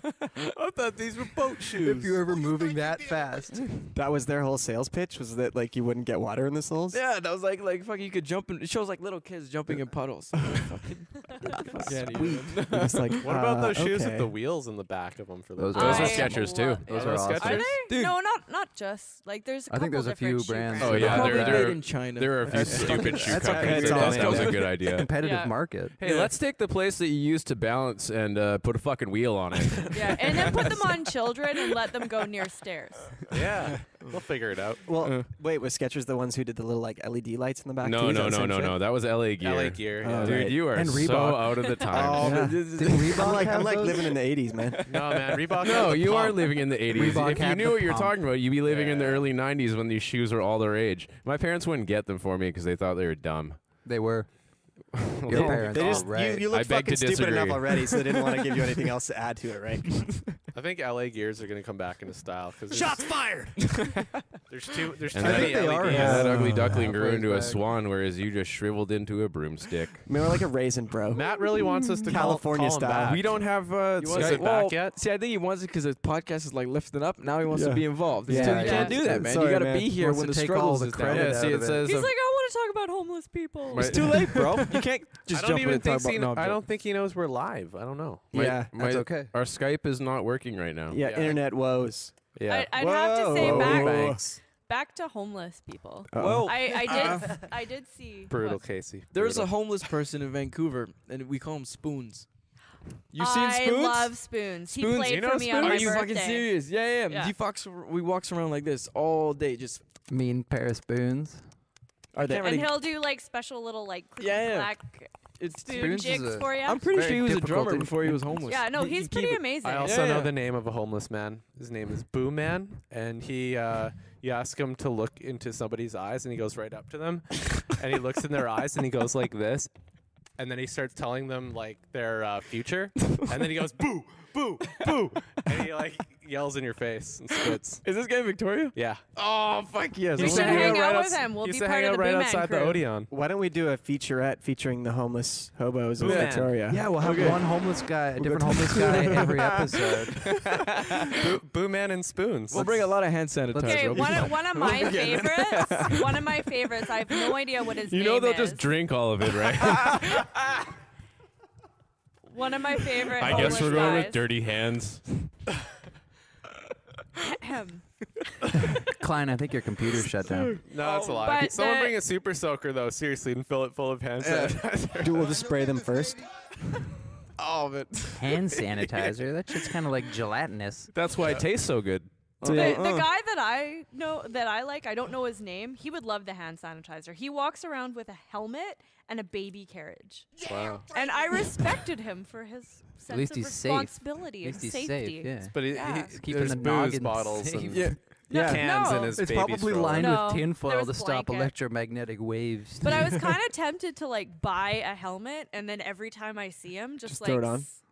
I thought these were boat If you're ever moving that fast. That was their whole sales pitch. Was that like you wouldn't get water in the soles? Yeah, that was like like fucking you could jump in. It shows like little kids jumping in puddles. fucking, fuck outta here, man. You're just like, What about uh, those shoes with okay. the wheels in the back of them for Those those? are Those are I Skechers too. love- Those Yeah, are those awesome. Are Skechers. they? Dude. No, not not just like there's. A I think couple there's a different few shoe brands. Oh, brands. yeah, Probably there- made there- in China. There are a few That's stupid shoe That's companies. okay. so It's all that was a in. good idea. Competitive Yeah. market. Hey, let's take the place that you used to balance and uh, put a fucking wheel on it. Yeah, and then put them on children and let them go near stairs. Yeah, we'll figure it out. Well, Uh. wait, was Skechers the ones who did the little like L E D lights in the back? No, too? Is no, that the no, same no, shit? no. That was L A Gear. L A Gear. Oh, yeah. Dude, right. you are And so Reebok. out of the times. Yeah. Did Reebok I'm like, I'm have like those? living in the eighties, man. No, man, Reebok. No, had the you are pump. living in the eighties. Reebok If you had knew the what you're pump. talking about, you'd be living in the Yeah. early nineties when these shoes were all their age. My parents wouldn't get them for me because they thought they were dumb. They were. Well, Your they- parents They are just right. you, you I look beg to fucking stupid enough disagree. already, so they didn't want to give you anything else to add to it, right? I think L A Gears are gonna come back into style because Shots fired. there's too there's too And I many think they are L E Ds. Yeah, that ugly Uh, duckling grew halfway into a back. swan, whereas you just shriveled into a broomstick. More like a raisin, bro. Matt really wants us to call- California call him style. back. We don't have uh, He wants Skype it well, back yet? See, I think he wants it because the podcast is like lifting up. Now he wants Yeah. to be involved. It's Yeah, too- you yeah. can't do that, man. Sorry, you gotta man. be here Wants when to the take all struggles the is credit down. Yeah, out see, of it it. says He's uh, like, I want to talk about homeless people. My- It's too late, bro. You can't just I jump don't in even and talk think about. he, No, I'm I joking. don't think he knows we're live. I don't know. my- Yeah, my- That's okay. Our Skype is not working right now. Yeah, Yeah. internet woes. Yeah. I, I'd have to say Whoa. back Banks. back to homeless people. Uh-oh. I, I did I did see Brutal, what- Casey. There's a Brutal. homeless person in Vancouver, and we call him Spoons. You seen I Spoons? love Spoons. He Spoons, played you know for me on Spoons? my Are you birthday. fucking serious? Yeah, yeah. Yeah. He fucks. We walks around like this all day. Just Mean pair of spoons. are they? And he'll do like special little like click Yeah, yeah. clack It's. spoon Spoons is jigs a- for you. I'm pretty Very sure he was a difficult drummer in- before he was homeless. yeah, no, He- he's he pretty keep it- amazing. I also Yeah, know yeah. the name of a homeless man. His name is Boo Man, and he uh, you ask him to look into somebody's eyes, and he goes right up to them, and he looks in their eyes, and he goes like this, and then he starts telling them like their uh, future, and then he goes boo, boo, boo, and he like yells in your face and spits. Is this guy in Victoria? Yeah, Oh fuck yes! He You used should to hang hang out right with outs- him. We'll he be used to part hang of out the right Boo Man outside the crew. Odeon. Why don't we do a featurette featuring the homeless hobos of Boo Man. Victoria? Yeah, we'll have Okay. one homeless guy, a We'll different go to- homeless guy every episode. Boo, Boo Man and spoons. We'll bring a lot of hand sanitizer. Okay, It'll be one fun. of, one of my favorites. One of my favorites. I have no idea what his You name know they'll is. just drink all of it, right? One of my favorite. I guess homeless we're going guys. with dirty hands. Ahem. Klein, I think your computer's shut down. No, that's a lie. But Could Someone the- bring a super soaker though, seriously, and fill it full of hand sanitizer. Do we'll just spray them first? All of it. Hand sanitizer. That shit's kind of like gelatinous. That's why it tastes so good. The, Yeah. the guy that I know that I like, I don't know his name. He would love the hand sanitizer. He walks around with a helmet and a baby carriage, Wow. and I respected him for his sense least of he's safe. responsibility At least and he's safety. safe. Yeah. But he, Yeah. he, It's keeping there's the booze noggin bottles safe. and Yeah. No, cans no. in his It's baby probably stroller. lined No, with there tinfoil to was stop blanket. electromagnetic waves. But I was kind of tempted to like buy a helmet, and then every time I see him, just, Just like throw it on. s-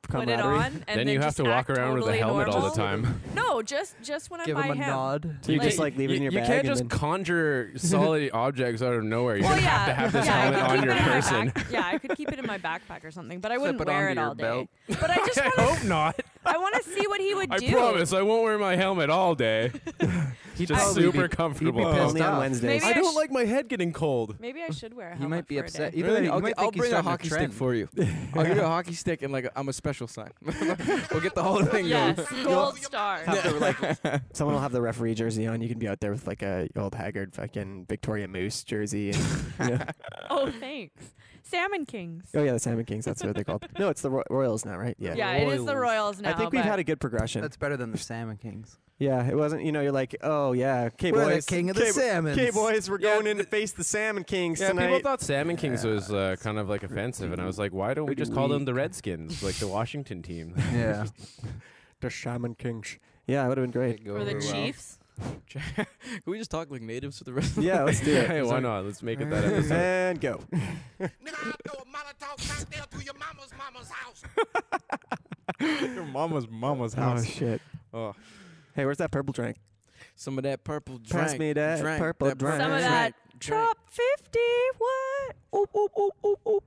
put it on, and then then you have just to walk act around with a totally helmet all the normal. time. No, just just when Give I'm by him a him. nod. So you just like leave it in your you bag. can't and just then- conjure solid objects out of nowhere. You're Well, gonna yeah, have to have this yeah, I helmet could on keep your it in my person. back- Yeah, I could keep it in my backpack or something, but I Clip wouldn't it wear onto it your all day. belt. But I just I want hope not. I want to see what he would I do. promise I won't wear my helmet all day. He'd Just probably super be- comfortable. He'd be pissed Only on off. Wednesdays. Maybe I I don't sh- like my head getting cold. Maybe I should wear a He helmet might be for a upset. day. Either Really? way, I'll, you might get, I'll think he's bring a starting to hockey stick trend. for you. I'll give you a hockey stick and like a, I'm a special sign. We'll get the whole thing Yes, going. gold star. Have the, like, someone will have the referee jersey on. You can be out there with like a old haggard fucking Victoria Moose jersey. And, yeah. Oh, thanks. Salmon Kings. Oh yeah, the Salmon Kings. That's what they're called. No, it's the Ro- Royals now, right? Yeah. Yeah, it is the Royals now. I think we've but had a good progression. That's better than the Salmon Kings. Yeah, it wasn't. You know, you're like, oh yeah, okay, We're the boys, king of the okay, salmons. Okay, boys, we're Yeah, going in to face the Salmon Kings Yeah, tonight. people thought Salmon Kings was uh, kind of like offensive, and I was like, why don't we just call them the Weak. Redskins, like the Washington team? Yeah. the Salmon Kings. Yeah, it would have been great. Or the Chiefs. Can we just talk like natives for the rest? Yeah, let's do it. Hey, why not? Let's make it that episode. And go. Nigga, I throw a Molotov cocktail to your mama's mama's house. Your mama's mama's Oh house. shit. Oh. Hey, where's that purple drink? Some of that purple drink. Pass me that drank, purple that drink. Some of that drank. Trop fifty. What? Oop, oop, oop, oop, oop.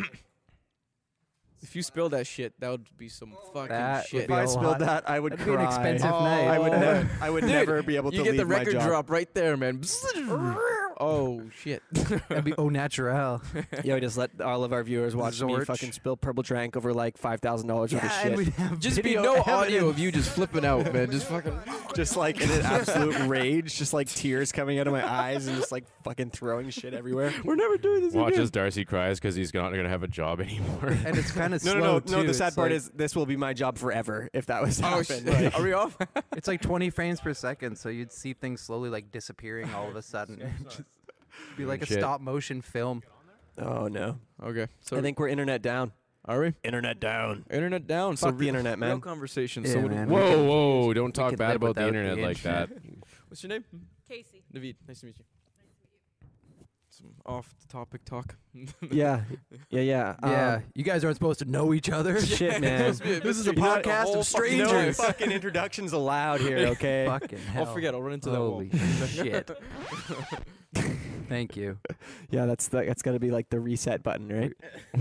If you spill that shit, that would be some fucking That would shit. If be I a spilled lot. that, I would That'd cry. be an expensive oh, night. I would, Oh. never, I would Dude, never be able to you leave get the my record job. drop right there, man. Oh shit. That'd be au naturel. Yeah, we just let all of our viewers watch me Zorch. fucking spill purple drank over like five thousand dollars worth of and shit. we'd have Just be video no audio evidence. of you just flipping out, man. Just fucking. Just like in an absolute rage, just like tears coming out of my eyes and just like fucking throwing shit everywhere. We're never doing this Watch again. as Darcy cries because he's not going to have a job anymore. And it's kind of No, slow no, no, too. no. The It's sad part like- is this will be my job forever if that was to Oh happen. shit. Like, Are we off? it's like twenty frames per second, so you'd see things slowly like disappearing all of a sudden. Just be like a Shit. stop motion film. oh no. Okay. So I think we're internet down. are we? Internet down. Internet down. so Fuck the re- internet, Real man. conversation. Yeah, so what- man. we whoa, can- whoa! Don't talk could bad live about the without the internet like that. What's your name? Casey. David. Nice to meet you. Some off the topic talk. Yeah, yeah, yeah. Yeah, Um, you guys aren't supposed to know each other. shit, man. This is a podcast of strangers. No fucking introductions allowed here, okay? Fucking hell. I'll forget. I'll run into Holy that wall. shit. Thank you. Yeah, that's the, that's got to be like the reset button, right?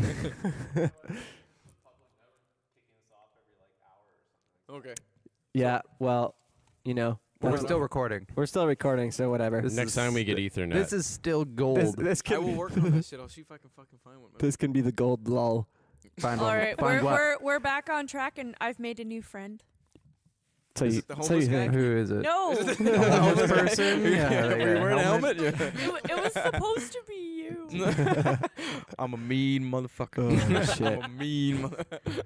Okay. Yeah. Well, you know, We're that's- still recording. we're still recording, so whatever. This Next is- time we get Ethernet. This is still gold. This, this I can will be, work on this shit. I'll see if I can fucking find one. Man. this can be the gold lull. Find All one. right, Find we're, what? we're we're back on track, and I've made a new friend. So Is you, it the so you homeless guy? think. Who is it? No, Is it it, the homeless homeless person? guy? Yeah, Were you yeah, wearing a helmet. helmet? Yeah. w- it was supposed to be you. I'm a mean motherfucker. Oh, shit. I'm a mean mother-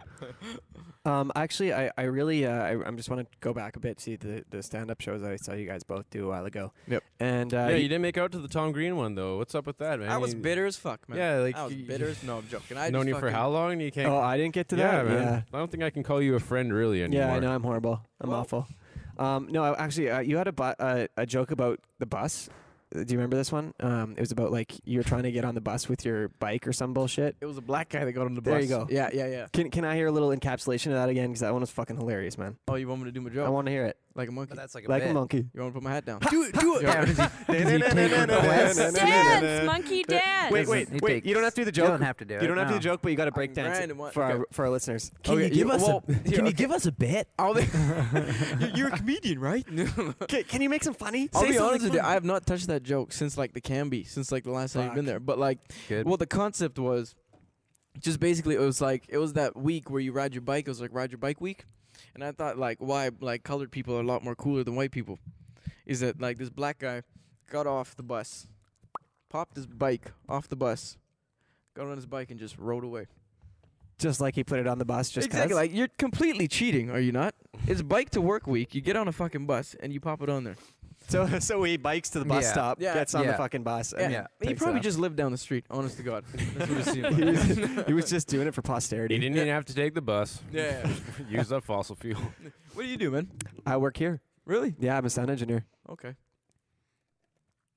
Um, actually, I, I really, uh, I, I'm just want to go back a bit, see the, the stand-up shows I saw you guys both do a while ago. Yep. And, uh, yeah, y- you didn't make out to the Tom Green one though. What's up with that, man? I was You- bitter as fuck, man. Yeah, like I was you- bitter as no, I'm joking. I known just you for fucking- how long? You can't. oh, I didn't get to yeah, that? man. Yeah. I don't think I can call you a friend really anymore. Yeah, I know I'm horrible. I'm Well- awful. Um, no, I- actually, uh, you had a, bu- uh, a joke about the bus. Uh, Do you remember this one? Um, it was about like you were trying to get on the bus with your bike or some bullshit. It was a black guy that got on the bus. There you go. Yeah, yeah, yeah. Can Can I hear a little encapsulation of that again? Because that one was fucking hilarious, man. Oh, you want me to do my I job? want to hear it. Like a monkey. But that's like a Like bit. a monkey. You want to put my hat down? Do it, do it. Yeah, does he, does he take requests? Dance, monkey dance. Wait, Doesn't- wait, he wait. You don't have to do the joke. You don't have to do it. You don't have to do no. the joke, but you got to break I'm dance grand it and what- for our okay. for our listeners. Can you give us a- here, Can you okay. give us a bit? I'll be, you're a comedian, right? Can, can you make some funny? I'll Say be something honest with you. funny. I have not touched that joke since like the Canby, since like the last time you've been Fuck. there. But like, Good. well, the concept was just basically it was like it was that week where you ride your bike. It was like ride your bike week, and I thought like why like colored people are a lot more cooler than white people, is that like this black guy got off the bus, popped his bike off the bus, got on his bike and just rode away. Just like he put it on the bus. Just exactly. 'cause? Like you're completely cheating, are you not? It's bike to work week. You get on a fucking bus and you pop it on there. So so he bikes to the bus Yeah. stop, Yeah. gets on the Yeah. fucking bus, Yeah, and Yeah. he takes probably off. just lived down the street. Honest to God, that's what it seemed he, like. was, he was just doing it for posterity. He didn't even have to take the bus. Yeah. Use up fossil fuel. What do you do, man? I work here. Really? Yeah, I'm a sound engineer. Okay.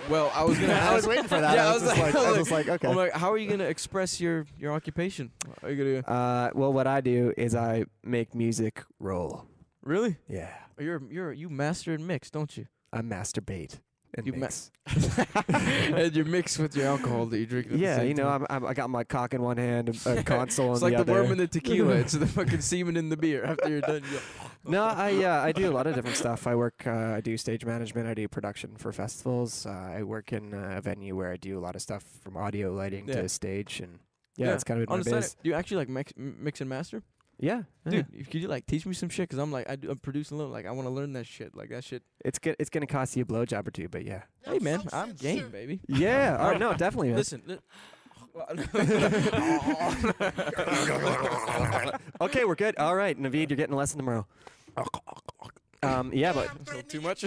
Well, I was gonna. I was ask- waiting for that. Yeah, I was just like, I was just like, okay. I'm like, how are you gonna express your your occupation? Are you gonna Uh, well, what I do is I make music roll. really? Yeah, You're you're you master and mix, don't you? I masturbate and You ma- mix. And you mix with your alcohol that you drink. At the Yeah, same you know, time. I'm, I'm, I got my cock in one hand, a, a console in It's the like the other. worm in the tequila. It's the fucking semen in the beer. After you're done, you go. No, I uh, I do a lot of different stuff. I work, uh, I do stage management. I do production for festivals. Uh, I work in uh, a venue where I do a lot of stuff from audio lighting Yeah. to stage, and yeah, that's kind of on my the side. biz. Do you actually like mix, m- mix and master? Yeah, Dude, if- could you like teach me some shit? Cause I'm like I do, I'm producing a little. Like I want to learn that shit. Like that shit. it's good. It's gonna cost you a blowjob or two, but yeah. Hey man, I'm game, baby. Yeah. Oh no, definitely. Man. Listen. li- Okay, we're good. All right, Naveed, you're getting a lesson tomorrow. Um, yeah, but too much.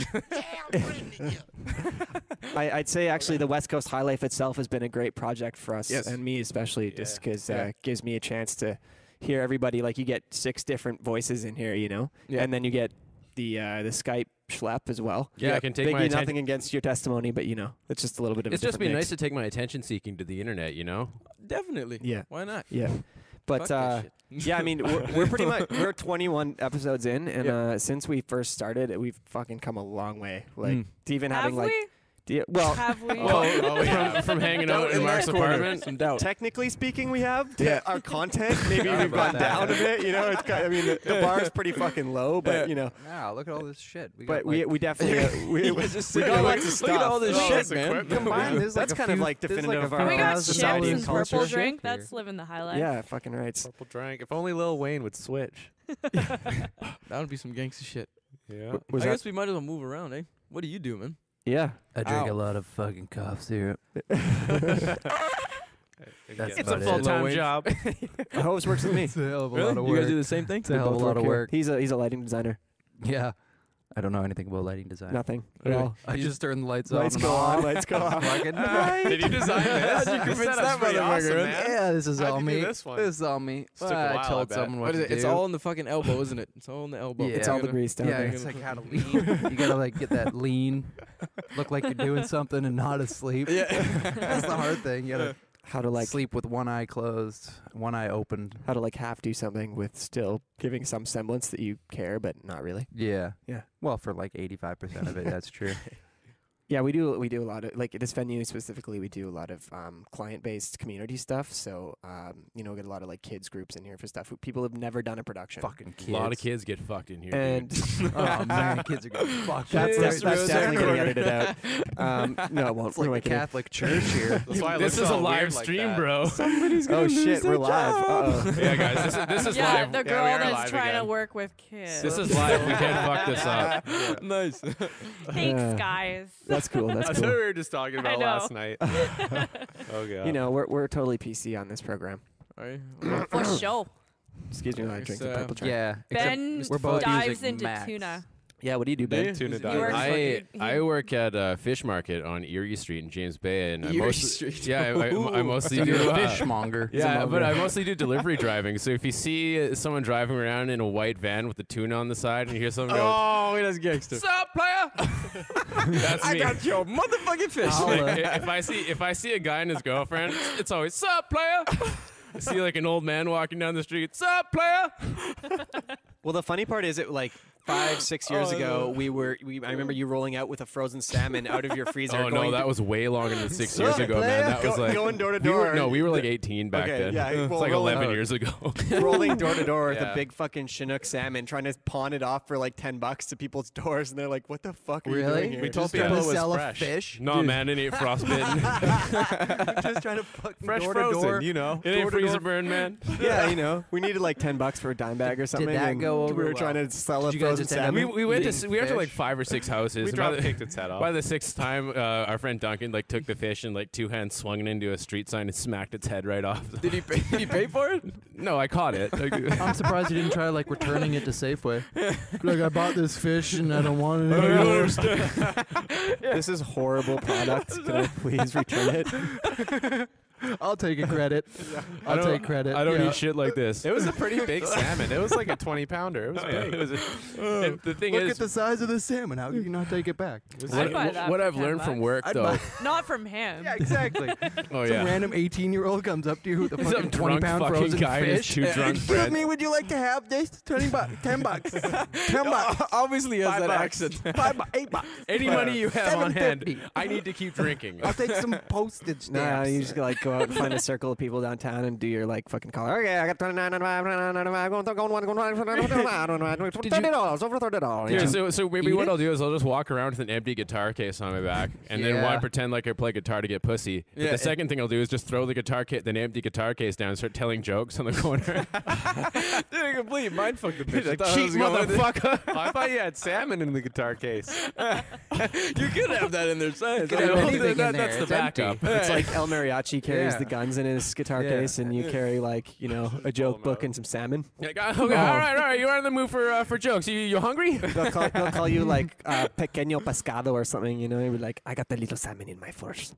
I, I'd say actually the West Coast High Life itself has been a great project for us, Yes. and me especially, just because Yeah. uh, gives me a chance to hear everybody. Like you get six different voices in here, you know, Yeah. and then you get the uh, the Skype schlep as well. Yeah, I can take Biggie, my attention. nothing against your testimony, but you know, it's just a little bit of It's a just been different nice mix. to take my attention seeking to the internet, you know? Definitely. Yeah. Why not? Yeah, but Fuck uh, this shit. yeah, I mean, we're, we're pretty much we're twenty-one episodes in, and Yeah. uh, since we first started, we've fucking come a long way. Like Mm. to even Have having like, we? yeah, well, Have we? Oh, oh, yeah. From hanging out in Mark's apartment. Some doubt. technically speaking, we have. To Yeah. Our content, maybe Forgot we've about gone that. down a bit. You know, it's kind I mean, the, the bar is pretty fucking low, but Yeah. you know, Wow, look at all this shit. We but got, we like, we definitely uh, we, we, just we sitting got there lots like, of stuff. look at all this Oh, shit, it's man. equipment. combined, there's That's like a kind of few- like there's definitive like a of we our got thousand chips society and and culture. purple drink. here. That's living the high life. Yeah, fucking right. Purple drank. If only Lil Wayne would switch. That would be some gangster shit. Yeah. W- Was I that- guess we might as well move around, eh? What do you do, man? yeah. I drink Ow. a lot of fucking cough syrup. That's It's a about it. full time Wayne. job. Hose works with me. It's a hell of a Really? lot of You work. guys do the same thing? It's a hell of a both lot work of here. work. He's a he's a lighting designer. Yeah. I don't know anything about lighting design. Nothing at Really? all. I just turn the lights, Lights on. go and on. off. Lights go off. Fucking Did you design this? How'd you convince This that setup's pretty motherfucker, awesome, man? man. Yeah, this is How'd all you do me. this one? This is all me. This took a Well, I while, I told bet. someone what What is to it? It's do. all in the fucking elbow, isn't it? It's all in the elbow. Yeah. It's all the You grease down Yeah, there. it's like how to lean. You gotta like get that lean, look like you're doing something and not asleep. Yeah. That's the hard thing. You gotta How to like sleep with one eye closed, one eye open. how to like half do something with still giving some semblance that you care, but not really. Yeah. Yeah. Well, for like eighty-five percent of it, that's true. Yeah, we do we do a lot of like at this venue specifically. We do a lot of um, client-based community stuff. So um, you know, get a lot of like kids groups in here for stuff. Who, people have never done a production. Fucking kids. A lot of kids get fucked in here. And dude. Oh man, kids are getting fucked. that's, That's that's, that's real definitely getting Xander. edited out. Um, no, it won't. It's like What am I the kidding? Catholic Church here. That's why it This looks is a all live weird like stream, that. bro. Oh shit, we're live. Uh-oh. Yeah, guys, this is, this is yeah, live. the Yeah, girl we are that's live trying to again. work with kids. This is live. We can't fuck this up. Nice. Thanks, Uh, guys. That's cool. That's That's what cool. we were just talking about know. last night. Oh god. You know, we're we're totally P C on this program. Alright. For sure. Excuse me while I drink the It's, uh, purple drink. Yeah. Ben we're both dives using into Max. tuna. Yeah, what do you do, Ben? Tuna You dive. work I fucking- I work at a fish market on Erie Street in James Bay, and I Erie mostly, Street. Yeah, I, I, I mostly do You're a uh, fishmonger. Yeah, but I mostly do delivery driving. So if you see uh, someone driving around in a white van with the tuna on the side, and you hear someone go, Oh, that's gangster. "Sup, player?" That's I me. got your motherfucking fish. Like, i- if I see if I see a guy and his girlfriend, it's always "Sup, player." I see like an old man walking down the street, "Sup, player?" Well, the funny part is, it like five, six years Oh, ago, no. we were. We, I remember you rolling out with a frozen salmon out of your freezer. Oh going no, that to- was way longer than six years Sup, ago, player? man. That was Go- like going door to we were- door. No, we were like eighteen back Okay, then. yeah, it's well, like rolling eleven out. years ago. rolling door to door with Yeah. a big fucking Chinook salmon, trying to pawn it off for like ten bucks to people's doors, and they're like, "What the fuck are you Really? doing here?" We told Just people trying it to was sell a fresh. fish. No, man, it ain't frostbitten. just trying to fucking Fresh door frozen, to door. you know. It ain't Door to freezer door. burn, man. Yeah, you know, we needed like ten bucks for a dime bag or something. that and go over We were well? trying to sell Did a you guys frozen just end up- We, salmon. we went to Eating s- we went to like fish? five or six houses. We and drop by, the, kicked its head off. by the sixth time, uh, our friend Duncan like took the fish and like two hands swung it into a street sign and smacked its head right off. Did he pay, did he pay for it? No, I caught it. Like, I'm surprised you didn't try like returning it to Safeway. Like I bought this fish and I don't want it I don't anymore. understand. This is horrible product. Can I please return it? I'll take a credit. I I'll don't- take credit. I don't yeah. eat shit like this. It was a pretty big salmon. It was like a twenty pounder. It was big. It was a- and the thing Look is, at the size of the salmon. How can you not take it back? I'd buy what, that what for I've ten learned from bucks. work I'd though. buy- Not from him. Yeah, exactly. Oh Some yeah. random eighteen-year-old comes up to you with a Some fucking twenty drunk pound fucking frozen guy and his fish. two drunk Excuse friends. me, would you like to have this? Twenty bucks, ten bucks, ten bucks, Obviously, he has five that bucks, accent. five, bu- eight bucks. Any money you have on hand, seven fifty. I need to keep drinking. I'll take some postage stamps. Nah, you just like go out and find a circle of people downtown and do your like fucking call. Okay, I got twenty-nine ninety-five, going going going one going one thirty dollars over thirty dollars. Yeah, so so maybe Eat what it? I'll do is I'll just walk around with an empty guitar case on my back, and then Yeah. one pretend like I play guitar to get pussy. But Yeah. the second thing I'll do is just throw the guitar kit, the empty guitar case down, and start telling jokes on the corner. Dude, a complete mind fuck the bitch. I Like, thought I cheap was going with it. motherfucker. I thought you had salmon in the guitar case. You could have that in there, son. could have Well, anything in that- there. That's the It's empty. backup. It's like El Mariachi carries Yeah. the guns in his guitar Yeah. case, and you carry like you know a joke book and some salmon. Like, uh, okay, all right, all right. You are in the mood for uh, for jokes. You you hungry? They'll call, they'll call you like uh, pequeño pescado or something. You know, you'll be like, I got the little salmon in my purse.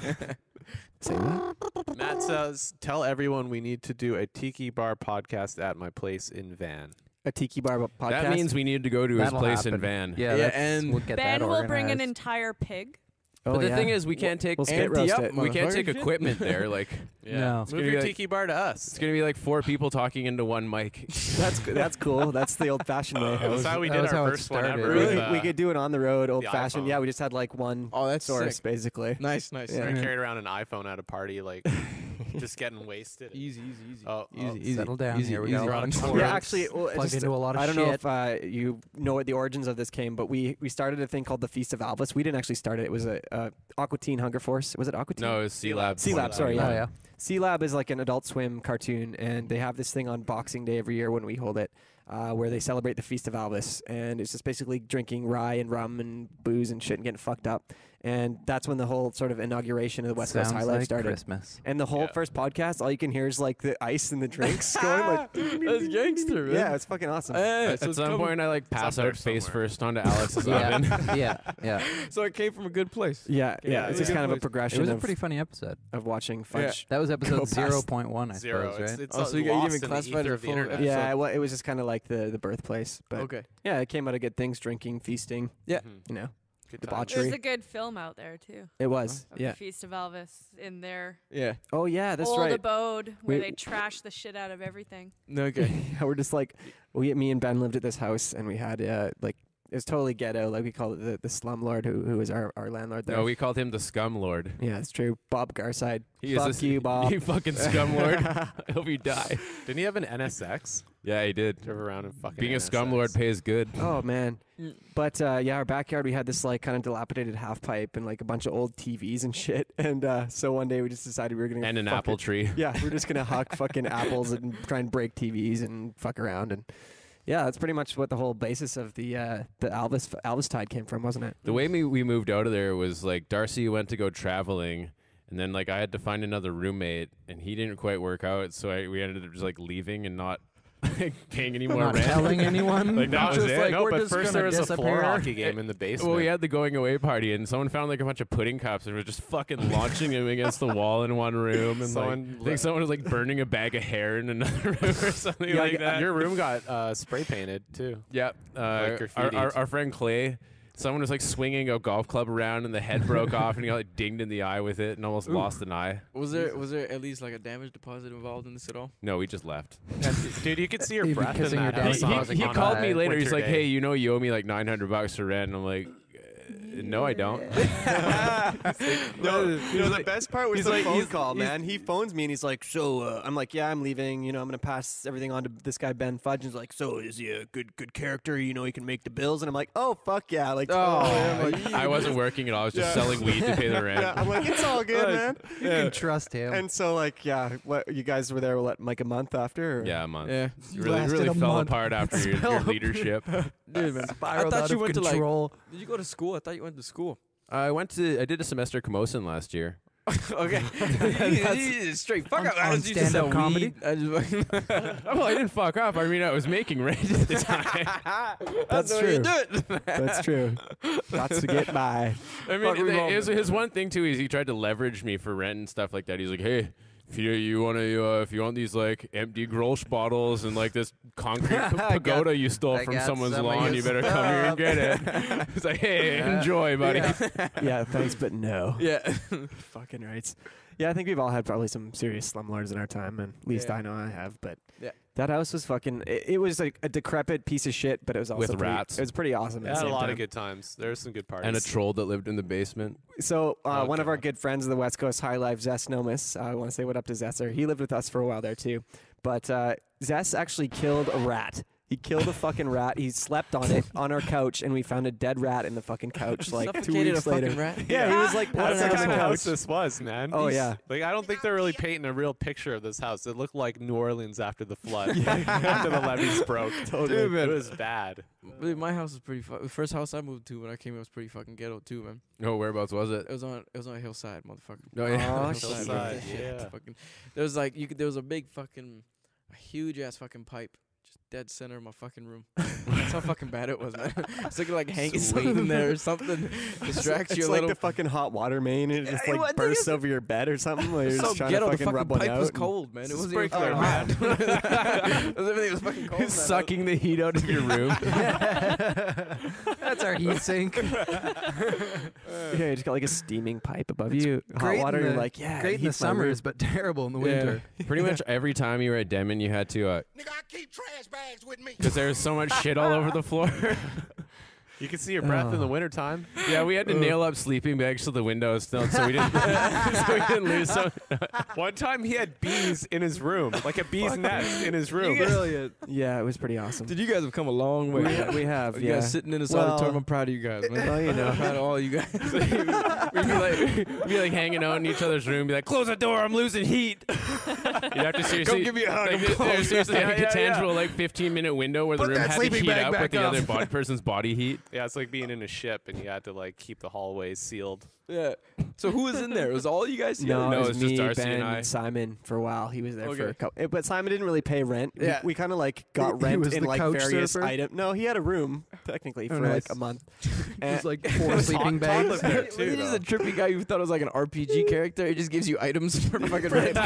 Say what? Matt says, "Tell everyone we need to do a tiki bar podcast at my place in Van." A tiki bar podcast. That means we need to go to his That'll place in happen. Van. Yeah, Yeah, that's- and we'll get Ben that will bring an organized. entire pig. Oh, But the yeah. thing is, we can't take we'll spit empty roast up, it. we can't take motherfucker. equipment there. Like Yeah. No. Move gonna be your like- tiki bar to us. it's gonna be like four people talking into one mic. That's that's cool. That's the old-fashioned way. That was how we that did was our how it first one started. ever. we, with, could, uh, we could do it on the road, old-fashioned. iPhone. Yeah, we just had like one Oh, that's source sick. basically. Nice, nice. Yeah. I carried around an iPhone at a party, like just getting wasted. Easy, easy, easy. Oh, easy, oh, easy. settle down. Easy, Here we easy. go. We're on Run tour. forward. Yeah, actually, well, Plugged just- into a lot of I don't know shit. if uh, you know what the origins of this came, but we we started a thing called the Feast of Alvis. We didn't actually start it. It was a uh, Aqua Teen Hunger Force. Was it Aqua Teen? No, it's C Lab. C Lab, sorry, Oh yeah. yeah. C Lab is like an Adult Swim cartoon, and they have this thing on Boxing Day every year when we hold it, uh, where they celebrate the Feast of Alvis, and it's just basically drinking rye and rum and booze and shit and getting fucked up. And that's when the whole sort of inauguration of the West Coast Sounds High Life like started. Christmas. And the whole Yeah. first podcast, all you can hear is like the ice and the drinks going like. That's gangster, man. Yeah, it's fucking awesome. Yeah, At so it's some come- point, I like pass up there out face somewhere. first onto Alex's Yeah, oven. yeah, yeah. So it came from a good place. yeah, yeah, Yeah, it's it's just a kind of good a place. It progression was a of, pretty funny episode. of watching Yeah. Fudge. That was Go episode past- zero point one, I Zero. suppose, It's, right? it's Oh, uh, so you got lost even in the classified ether as of the full- internet. Yeah, well, it was just kind of like the the birthplace, but Okay. yeah, it came out of good things, drinking, feasting, Yeah. Mhm. you know, Good the times. botchery. There's a good film out there too It was, of yeah. the Feast of Elvis in their Yeah. Oh yeah, that's old right. abode where We- they trash the shit out of everything. Okay. Yeah, we're just like, we, me and Ben lived at this house, and we had uh, like it was totally ghetto, like we call it the, the slumlord, who who was our, our landlord there. No, we called him the Scum Lord. yeah, it's true. Bob Garside. He Fuck is a, you, Bob. You fucking Scum Lord. I hope you die. Didn't he have an N S X? Yeah, he did. Drove around and fucking. Being a N S X. Scum Lord pays good. Oh man. Mm. But uh, yeah, our backyard we had this like kind of dilapidated half pipe and like a bunch of old T Vs and shit. And uh, so one day we just decided we were gonna And an fuck apple it. tree. Yeah, we're just gonna huck fucking apples and try and break T Vs and fuck around and yeah, that's pretty much what the whole basis of the uh, the Elvis Elvis Tide came from, wasn't it? The way we, we moved out of there was like Darcy went to go traveling, and then like I had to find another roommate, and he didn't quite work out, so I, we ended up just like leaving and not like, paying any more Not rent. telling anyone. Like, that was just it? like no, we're but just first gonna there was a floor disappear. hockey game in the basement. Well, we had the going away party, and someone found like a bunch of pudding cups, and was just fucking launching them against the wall in one room, and Someone like, I think someone was like burning a bag of hair in another room or something Yeah, like yeah, that. Your room got uh, spray painted too. Yep. Uh, our, graffitied. our, our friend Clay, someone was like swinging a golf club around, and the head broke off, and he got like dinged in the eye with it, and almost lost an eye. Was there was there at least like a damage deposit involved in this at all? No, we just left. Dude, you could see your You'd be breath in kissing your that dad's house. he house he on called a me later. He's winter like, day. "Hey, you know, you owe me like nine hundred bucks for rent." And I'm like, "Uh, "No, I don't." No, you know the best part was he's the like- phone he's- call, he's- man. He phones me and he's like, "So, uh, I'm like, yeah, I'm leaving. You know, I'm gonna pass everything on to this guy Ben Fudge." And he's like, "So, is he a good good character? You know, he can make the bills." And I'm like, "Oh fuck yeah!" Like, Oh, totally. yeah, I'm like, I wasn't working at all. I was just Yeah. selling weed to pay the rent. yeah, I'm like, "It's all good, man." You can trust him. And so, like, yeah, what you guys were there, what, like a month after? Or? Yeah, a month. Yeah. You really, Lasted really a fell month. apart after your, your leadership. Dude, man. I Spiraled thought out you of went to like. control. Did you go to school? I thought you went to school. I went to, I did a semester at Camosun last year. Okay. Straight fuck On- up. I on just used to stand-up sell comedy? weed. I just Well, I didn't fuck up. I mean, I was making rent at the time. That's the way true. you do it. That's true. Got to get by. I mean, Fuck the- revolving. his, his one thing too is he tried to leverage me for rent and stuff like that. He's like, "Hey, if you you want to uh, if you want these like empty Grolsch bottles and like this concrete p- I pagoda you stole I from got someone's some of lawn, your you better come here and get it." It's like, "Hey, enjoy, buddy." Yeah, thanks, but no. Yeah. Fucking rights. Yeah, I think we've all had probably some serious slumlords in our time, and at least Yeah. I know I have. But Yeah. that house was fucking. It, it was like a decrepit piece of shit, but it was also With pretty- rats. It was pretty awesome. I at the had a same lot time. of good times. There were some good parties. And a troll that lived in the basement. So uh, Oh, one of our God. good friends of the West Coast High Life, Zess Nomis, uh, I want to say what up to Zesser. He lived with us for a while there too, but uh, Zess actually killed a rat. He killed a fucking rat. He slept on it on our couch, and we found a dead rat in the fucking couch like two Suffocated weeks a later. fucking rat? Yeah, he was like That's passed the out on kind the of couch. house this was, man. Oh, yeah. Like I don't think they're really painting a real picture of this house. It looked like New Orleans after the flood, after the levees broke. Totally. Dude, man, it was bad. Really, my house was pretty. Fu- the first house I moved to when I came here was pretty fucking ghetto too, man. Oh, whereabouts was it? It was on. It was on a hillside, motherfucker. Oh yeah. Oh, Hillside, shit. bro. Hillside, Shit, yeah. Fucking, there was like you could. There was a big fucking, a huge ass fucking pipe, just dead center of my fucking room. That's how fucking bad it was, man. It's looking like hanging something in there or something. Distracts It's you a like little. the fucking hot water main, and it just Yeah, like what the bursts is- over your bed or something. While you're so just trying ghetto. to The fucking fucking rub one pipe out. was and- cold, man. It wasn't even Sprinkler, fucking hot. Everything was fucking cold. man. Sucking the heat out of your room. That's our heat sink. Yeah, you just got like a steaming pipe above you. Hot Great water. in You're the, like, yeah, great in the heat's my room. summers, but terrible in the Yeah. winter. Pretty much every time you were at Denman, you had to, uh, Nigga, I keep trash bags with me. because there was so much shit all over the floor. You could see your breath in the Oh. wintertime. Yeah, we had to nail up sleeping bags to the windows still, so we didn't, so we didn't lose some. One time he had bees in his room, like a bee's nest in his room. Brilliant. Yeah, it was pretty awesome. Dude, you guys have come a long way. we, we have, You yeah. guys sitting in this Well- auditorium. I'm proud of you guys, man. Well, you know. I'm proud of all you guys. We'd be like, we'd be like hanging out in each other's room, be like, "Close the door, I'm losing heat." You'd have to seriously, give me a hug, like, I'm there- cold. there's seriously Yeah, like yeah, a tangible yeah. like fifteen minute window where the Put room that had to sleeping heat bag up back with the up. other body person's body heat. Yeah, it's like being in a ship and you had to like keep the hallways sealed. Yeah. So who was in there? Was all you guys No, together? No, it it was was just me, Darcy Ben, and I. and Simon for a while. He was there for Okay. a couple, but Simon didn't really pay rent. We- Yeah. we, kind of like got He rent was in the like couch various surfer? items. No, he had a room technically Oh, for nice. like a month. There's And- like four sleeping bags. there He's too, just a trippy guy who thought it was like an R P G character. He just gives you items for fucking rent.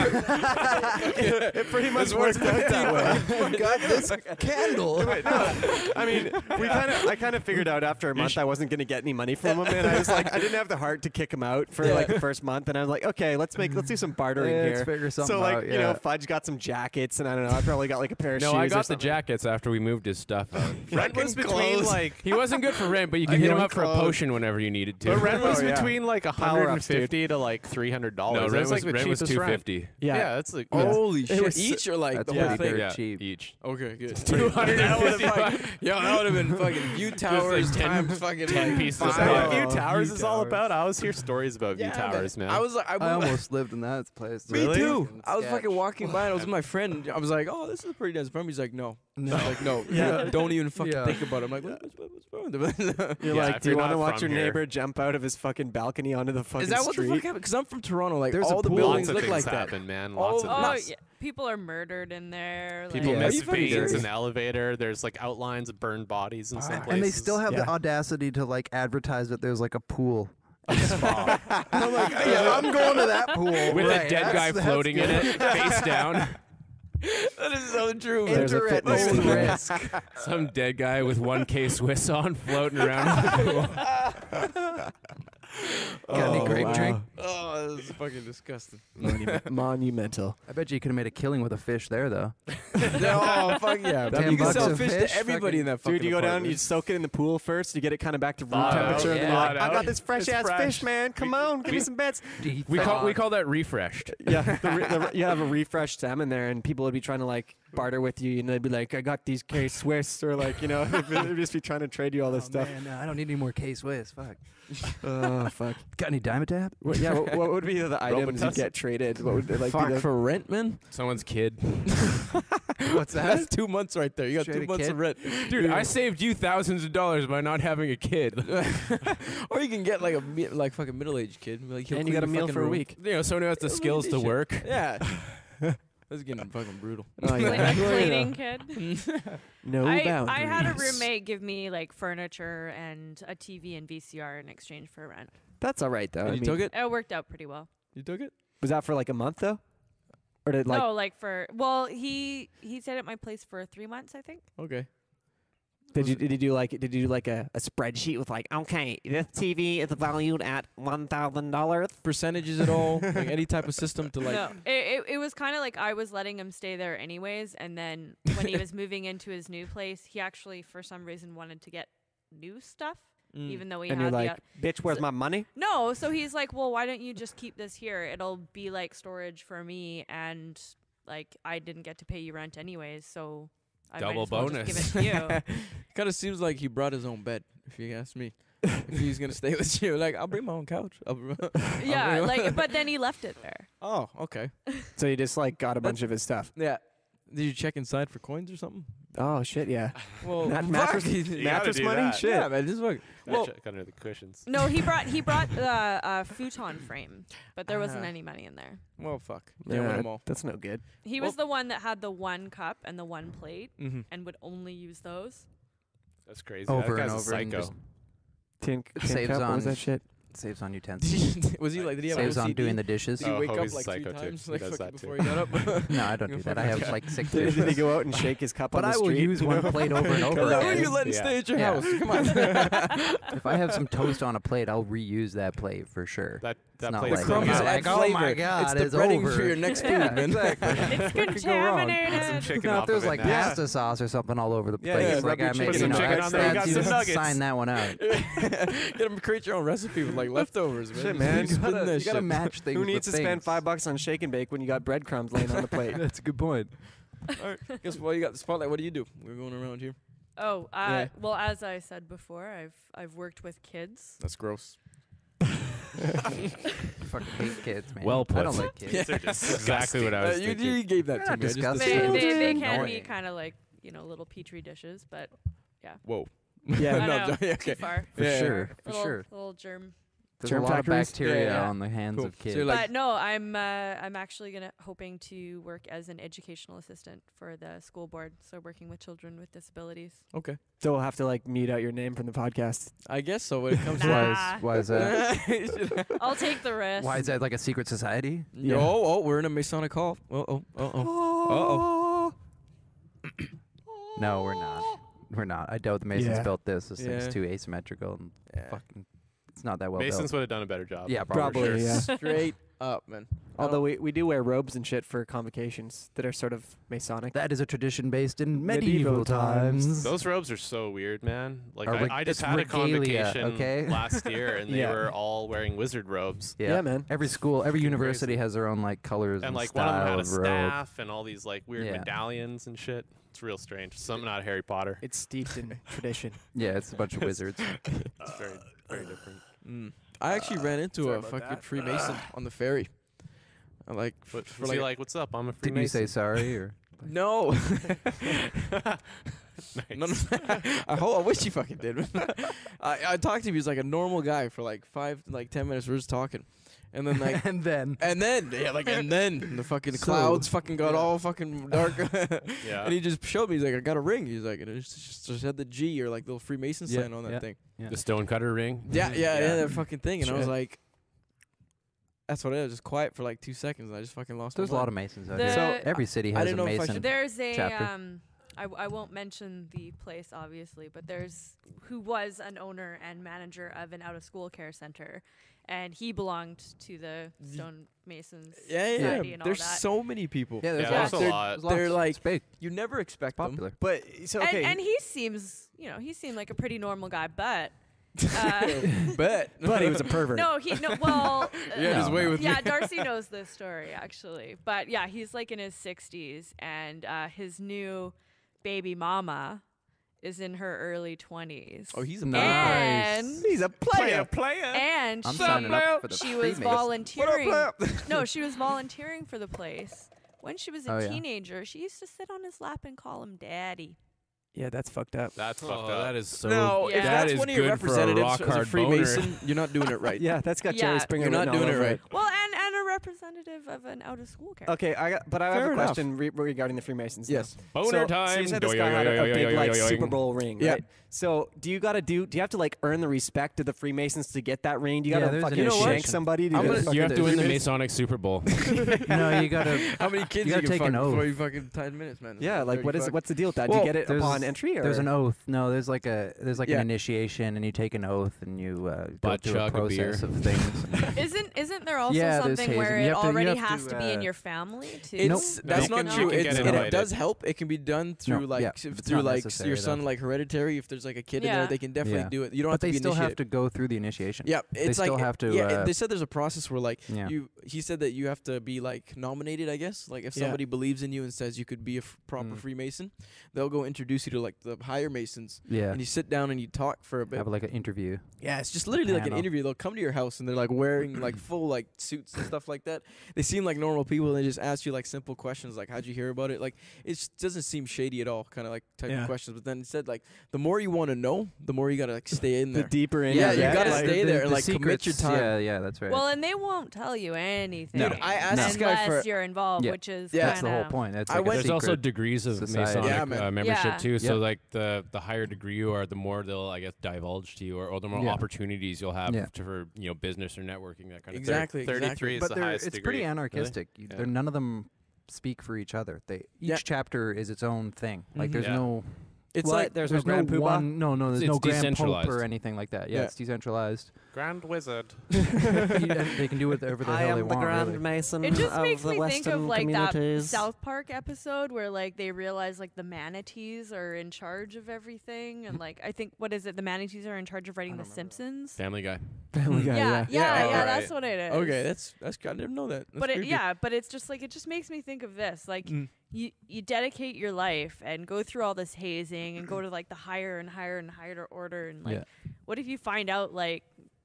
it pretty much worked out that way. Got this candle. I mean, we kind of, I kind of figured out after a month I wasn't going to get any money from him, and I was like, I didn't have the heart to kick him out for Yeah. like the first month, and I was like, okay, let's make, let's do some bartering Yeah, here. let's figure something so like, out, you know, yeah. Fudge got some jackets, and I don't know, I probably got like a pair of No, shoes. I or got the something. jackets after we moved his stuff out. Rent was between like, He wasn't good for rent, but you could I hit get him him up for a clothes. potion whenever you needed to. but rent was Oh, yeah. between like a Power hundred and ups, dude. fifty to like three hundred no, dollars. rent That was, was like the rent was cheapest two rent. fifty. Yeah. Yeah, that's like Yeah. Holy shit! was- Each or like That's the whole pretty thing? dirt Yeah, cheap. each. Okay, good. Two hundred and fifty bucks. Yo, that would have been fucking view towers ten- times fucking ten like pieces of Is five. that what Oh, View Towers View is all Towers. about? I always hear stories about Yeah, View Towers, man. I was like, I, I was- almost lived in that place. Me Really? too. I was Sketch. fucking walking by and I was with my friend. I was like, oh, this is a pretty nice apartment. He's like, no. No. I was like, no. Yeah. Don't even fucking Yeah. think about it. I'm like, what, what's, what's wrong with it? You're Yeah, like, if do you you're want to not watch your from here. neighbor jump out of his fucking balcony onto the fucking Is that what street? the fuck happened? Because I'm from Toronto. Like, There's a all the pool. buildings Lots of look things like that. happen, man. All Lots of of- Oh, things. yeah. People are murdered in there. Like, People Yeah. miss Are you fucking beans in serious? an elevator. There's like outlines of burned bodies in some places. And they still have the Yeah. audacity to like advertise that there's like a pool. a spa. I'm like, yeah, I'm going to that pool. With Right, a dead that's- guy that's floating in good. it, face down. That is so true. man. There's a Enter at fitness own center. risk. Some dead guy with one K Swiss on floating around in the pool. Got any Oh, grape wow. drink? Oh, this is fucking disgusting. Monu- monumental. I bet you could have made a killing with a fish there, though. oh, fuck yeah. Ten You can bucks sell a fish fish, to everybody in that fucking Dude, you go down, apartment. you soak it in the pool first, you get it kind of back to room Thaw it out, temperature, and then yeah. you're like, Thaw it I got out. this fresh It's ass fresh. fish, man. Come on, give me some bits. We call we call that refreshed. Yeah, the, re- the, re- you have a refreshed salmon there, and people would be trying to like barter with you, and they'd be like, "I got these K Swiss," or like, you know, they'd just be trying to trade you all this Oh, stuff. man, uh, I don't need any more K Swiss. Fuck. Oh fuck. Got any Dimetap? What, yeah. What, what would be the items you Robitussin. get traded? What would like Fuck be the, for rent, man. Someone's kid. What's That's two months right there. You got Trade two a months kid? of rent, Dude, I saved you thousands of dollars by not having a kid. or you can get like a mi- like fucking middle aged kid. Like, he'll and you clean got a your meal fucking for a room. week. You know, someone who has the It'll skills be to shit. work. Yeah. That's getting fucking brutal. Oh Clean- yeah. a cleaning kid. No I, boundaries. I had a roommate give me like furniture and a T V and V C R in exchange for rent. That's all right though. And I you mean, took it? It worked out pretty well. You took it? Was that for like a month though, or did like? no, like for well, he he stayed at my place for three months, I think. Okay. Did you did you do like did you do like a, a spreadsheet with like, okay, this T V is valued at one thousand dollars? Percentages at all? Like any type of system to like. no, it it, it was kind of like I was letting him stay there anyways, and then when he was moving into his new place, he actually for some reason wanted to get new stuff, Mm. even though he And had you're the like, bitch, where's so- my money? No, so he's like, well, why don't you just keep this here? It'll be like storage for me, and like I didn't get to pay you rent anyways, so I might Double as well just give bonus. it to you. Kind of seems like he brought his own bed, if you ask me. If he's gonna stay with you, like I'll bring my own couch. I'll br- I'll yeah, bring- like, but then he left it there. Oh, okay. So you just like got a bunch of his stuff. Yeah. Did you check inside for coins or something? Oh shit, yeah. Well, Mat- fuck. mattress, You gotta mattress do money, that. shit. Yeah, man, just fuck. Well, Well, check under the cushions. No, he brought he brought the uh, futon frame, but there wasn't Ah. any money in there. well, fuck. Can't Yeah, win 'em all. that's no good. He was the one that had the one cup and the one plate, Mm-hmm. and would only use those. That's crazy. Over that and guy's over a and psycho. just Tin, tin Saves cup, what was on- that shit? Saves on utensils. Was he like? Did he have Saves O C on D? doing the dishes. Did he Oh, wake up Hobie's like three psycho too. times, He like does fucking that before too. he got up? No, I don't You do that. I fucking have guy. like six Did, did he dishes. go out and shake his cup But on the I will street? use one plate over and over. Who that are you way. letting Yeah. stay at your Yeah. house? Come on. If I have some toast on a plate, I'll reuse that plate for sure. That that not plate's like- gonna Crumbs be like, add oh flavor. my God, it's it's the breading over. for your next food, Yeah, man. exactly. It's What could go wrong? contaminated. some chicken No, off if there's of like it now. pasta sauce or something all over the Yeah, place, yeah, like rub your I chicken maybe Put some you know, chicken on there, you got you some just nuggets. sign that one out. Get them create your own recipe with like leftovers, man. Shit, man. Just You spin gotta- that You gotta shit. match things. Who needs to with spend things. five bucks on shake and bake when you got breadcrumbs laying on the plate? That's a good point. Guess what? You got the spotlight. What do you do? We're going around here. Oh, uh, Yeah. well, as I said before, I've I've worked with kids. That's gross. I fucking hate kids, man. Well I put. don't like kids. These are just exactly what I was Uh, you, thinking. you gave that They're to not me. I just disgusting. They assumed. they, they It's can be annoying. kind of like you know little petri dishes, but Whoa. Yeah, I no, know, no, yeah, too okay. far. For Yeah. sure, for little, sure. little germ. There's Germ a lot factories? of bacteria Yeah, yeah. on the hands Cool. of So kids. you're like- But no, I'm uh, I'm actually gonna hoping to work as an educational assistant for the school board, so working with children with disabilities. Okay. So we'll have to like mute out your name from the podcast. I guess so. When it comes to Nah. why, is, why is that? I'll take the risk. Why is that like a secret society? Yo, oh, oh, we're in a Masonic hall. Oh, oh, oh, oh. Uh-oh. No, we're not. We're not. I doubt the Masons Yeah. built this. This Yeah. thing's too asymmetrical and Yeah. fucking. It's not that well Masons built. would have done a better job. Yeah, Probably, probably. yeah. Straight up, man. Although we, we do wear robes and shit for convocations that are sort of Masonic. That is a tradition based in medieval, Medieval times. times. Those robes are so weird, man. Like Or I, reg- I just it's had a regalia, convocation okay? last year, and they Yeah. were all wearing wizard robes. Yeah. Yeah, man. Every school, every Fucking university crazy. has their own like colors and, And like one of style them had a of robe. staff and all these like weird Yeah. medallions and shit. It's real strange. Something out of Harry Potter. It's steeped in tradition. Yeah, it's a bunch of wizards. It's very very different. Mm. I actually ran into sorry a about fucking that. Freemason on the ferry. I like But for was like, he like, "What's up? I'm a Did Freemason." you say sorry or? no. Nice. no, no. I, ho- I wish he fucking did. I, I talked to him. He's like a normal guy for like five, like ten minutes. We're just talking, and then like, and then and then yeah, like, and then the fucking So- clouds fucking got yeah. all fucking dark. Yeah. And he just showed me. He's like, I got a ring. He's like, and it just, just, just had the G or like little Freemason Yeah, sign on that yeah. thing. The stonecutter ring. Yeah, yeah, yeah, Yeah. that fucking thing. And I was Shit. like, that's what it is. Just quiet for like two seconds, and I just fucking lost. there's a my lot of mind. Masons out The- here. So, Every city I has a didn't know if I Mason. should- There's a chapter. um, I, w- I won't mention the place obviously, but there's who was an owner and manager of an out of school care center, and he belonged to the Stonemasons Yeah, yeah. Society yeah. and all There's that. so many people. Yeah, there's Yeah, lots. there's a they're, lot. They're like It's big, you never expect them. popular. But so okay, and, and he seems, you know, he seemed like a pretty normal guy, but Uh, Bet. But he was a pervert. no, he no. Well, Yeah, just uh, wait with yeah, me. Darcy knows this story actually, but yeah, he's like in his sixties, and uh, his new baby mama is in her early twenties. Oh, he's a and He's a player. player. and I'm she, signing up for the she was Freemasons. volunteering. No, she was volunteering for the place. When she was a Oh, yeah. teenager, she used to sit on his lap and call him daddy. Yeah, that's fucked up. That's Oh, fucked up. that is so. No, Yeah. if that that's is one of your good for a representatives rock as a hard Freemason, you're not doing it right. Yeah, that's got Yeah. Jerry Springer. You're not written all doing it over right. Well, and and a representative of an out of school character. Okay, I got, but I have Fair a enough. question re- regarding the Freemasons. now. Yes. Boner so, So time. you said this Yo, guy yo, had yo, a, yo, a yo, big yo, like yo, yo. Super Bowl ring, Yeah. right? So do you got to do? Do you have to like earn the respect of the Freemasons to get that ring? Do you got Yeah, to there's an fucking initiation. shank somebody? To I'm get gonna- a fucking You have to win the Freemason? Masonic Super Bowl. No, you gotta. How many kids You you, gotta can take fuck an oath. before you fucking ten minutes, man? It's Yeah, like what is thirty it? What's the deal with that? do Well, you get it there's- upon entry? Or? There's an oath. No, there's like a there's like Yeah. an initiation, and you take an oath, and you uh, go Butt through a chug a beer. process of things. Isn't isn't there also Yeah, there's something where hazing. You it have to- you already have has to, to, be in uh, your family too? It's Nope. that's You not can- true. you can It's, get it, invited. does help. It can be done through No, like yeah, s- it's through not like necessary, your though. son like hereditary. If there's like a kid in Yeah. there, they can definitely Yeah. do it. You don't But have to they be still have initiated. to go through the initiation. Yeah, They it's still like have to, Yeah, uh, they said there's a process where like Yeah. you. He said that you have to be like nominated. I guess like if Yeah. somebody believes in you and says you could be a f- proper Mm. Freemason, they'll go introduce you to like the higher Masons, Yeah. and you sit down and you talk for a bit. Have like an interview. Yeah, it's just literally like an Panel. interview. They'll come to your house and they're like wearing like full like suits and stuff like that. They seem like normal people and they just ask you like simple questions like how'd you hear about it? Like it just doesn't seem shady at all, kind of like type Yeah. of questions. But then it said like the more you want to know, the more you gotta like stay in the there. deeper in. Yeah, you you get, gotta like, stay the- there the and like commit your secrets- time. Yeah, yeah, that's right. Well, and they won't tell you anything. Dude, I asked unless this guy for- you're involved, Yeah. which is Yeah. that's the whole kinda- point. That's I like a went- There's also secret degrees of society. Masonic Yeah, man. uh, membership Yeah. too. So Yep. like the the higher degree you are, the more they'll I guess divulge to you, or, or the more Yeah. opportunities you'll have Yeah. to, for you know business or networking, that kind of Exactly. thirty-three is but the they're, highest it's degree. pretty anarchistic. You- Yeah. They're none of them speak for each other. They each Yeah. chapter is its own thing. Like Mhm. there's Yeah. no It's What? like there's, there's no no Grand Poobah? one. No, no, there's It's no Grand Pope decentralized. or anything like that. Yeah, Yeah. it's decentralized. Grand Wizard. they can do whatever the hell they want. really. Mason It just makes me think of like that South Park episode where like they realize like the manatees are in charge of everything, and like I think what is it? The manatees are in charge of writing The Simpsons. Family Guy. Family Guy, Yeah, yeah, Yeah, yeah. alright. That's what it is. okay, that's that's I didn't know that. That's but it, creepy. yeah, but it's just like it just makes me think of this. Like Mm. you you dedicate your life and go through all this hazing and go to like the higher and higher and higher order, and like Yeah. what if you find out like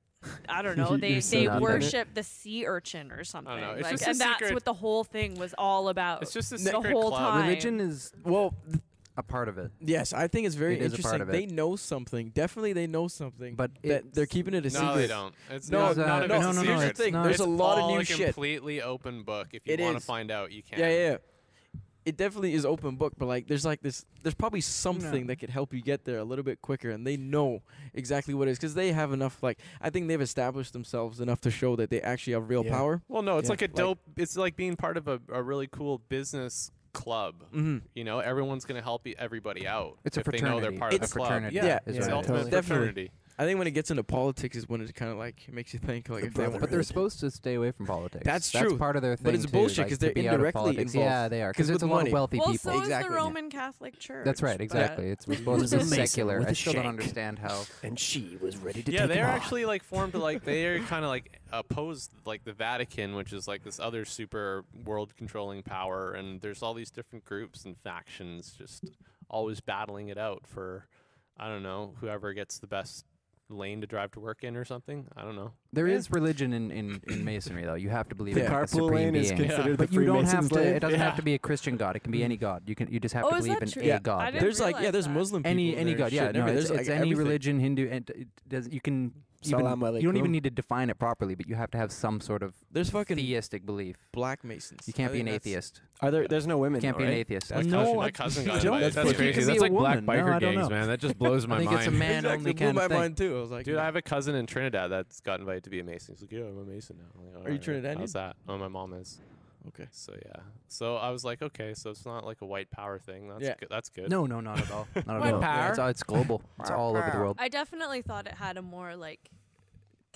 I don't know You're they so they not in it. worship the sea urchin or something. know, it's Like, just a and that's secret- what the whole thing was all about. It's just a the secret whole club. time. Religion is Well, th- a part of it. yes, I think it's very It is a part interesting. of They it. know something. Definitely, they know something. But that they're it's- keeping it a secret. No, they don't. It's No, not, no, none of no, it's no, a no, secret. it's not. There's It's a lot of all new a shit. completely open book. If you It want to is. find out, you can. Yeah, yeah, yeah. It definitely is open book, but like there's like this there's probably something No. that could help you get there a little bit quicker, and they know exactly what it is because they have enough. Like I think they've established themselves enough to show that they actually have real Yeah. power. Well, no, it's Yeah. like a Like- dope. It's like being part of a, a really cool business club. Mm-hmm. You know, everyone's gonna help e- everybody out. It's a if they know they're fraternity. part It's of the a club. fraternity. Yeah, is yeah, It's what the it ultimate is. Definitely. fraternity. I think when it gets into politics is when it kind of like makes you think like if they brotherhood. But they're supposed to stay away from politics. That's That's true. part of their thing. But it's too, bullshit like, 'cause to they're be out of indirectly politics. involved. Yeah, they are. 'Cause Because it's with a lot money. of wealthy well, people. so Exactly. is the Roman Catholic Church. That's right. but- Exactly. It's we're He supposed was to a be Mason secular. with I a still don't shank. understand how. and she was ready to Yeah, take they're him on. actually like formed to like they're kind of like opposed like the Vatican, which is like this other super world controlling power, and there's all these different groups and factions just always battling it out for I don't know whoever gets the best lane to drive to work in or something. I don't know. There is religion in, in, in masonry, though. You have to believe The in a carpool supreme lane is being. considered But the you don't have Freemason's to. lane? It doesn't have Yeah. to be a Christian god. It can be any god. You can. You just have Oh, to is believe that in true? a Yeah. god. I didn't There's like yeah, realize there's that. Muslim people. any in any there god. and Yeah, shit and no, everything. it's, There's, it's like, any everything. religion, Hindu, and it does you can. Even, Salam you don't alaikum. even need to define it properly, but you have to have some sort of There's fucking theistic belief. black Masons. You can't I be an think that's- atheist. Are there? There's no women. You can't though, be an right? atheist. My no, cousin, I- my cousin you got don't. invited. That's You crazy. can be That's a like black woman. No, biker I don't gangs, know. man. That just blows my I think mind. it's a man Exactly, only blew kind my of thing. mind too. I was like, Dude, I have a cousin in Trinidad that's got invited to be a Mason. He's like, yeah, I'm a Mason now. I'm like, Are you "Alright, Trinidadian?" How's that? Oh, my mom is. okay. So yeah. So I was like, okay, so it's not like a white power thing. That's Yeah. good. That's good. No, no, not at all. Not at White all. Yeah, power. it's, it's global. It's all over the world. I definitely thought it had a more like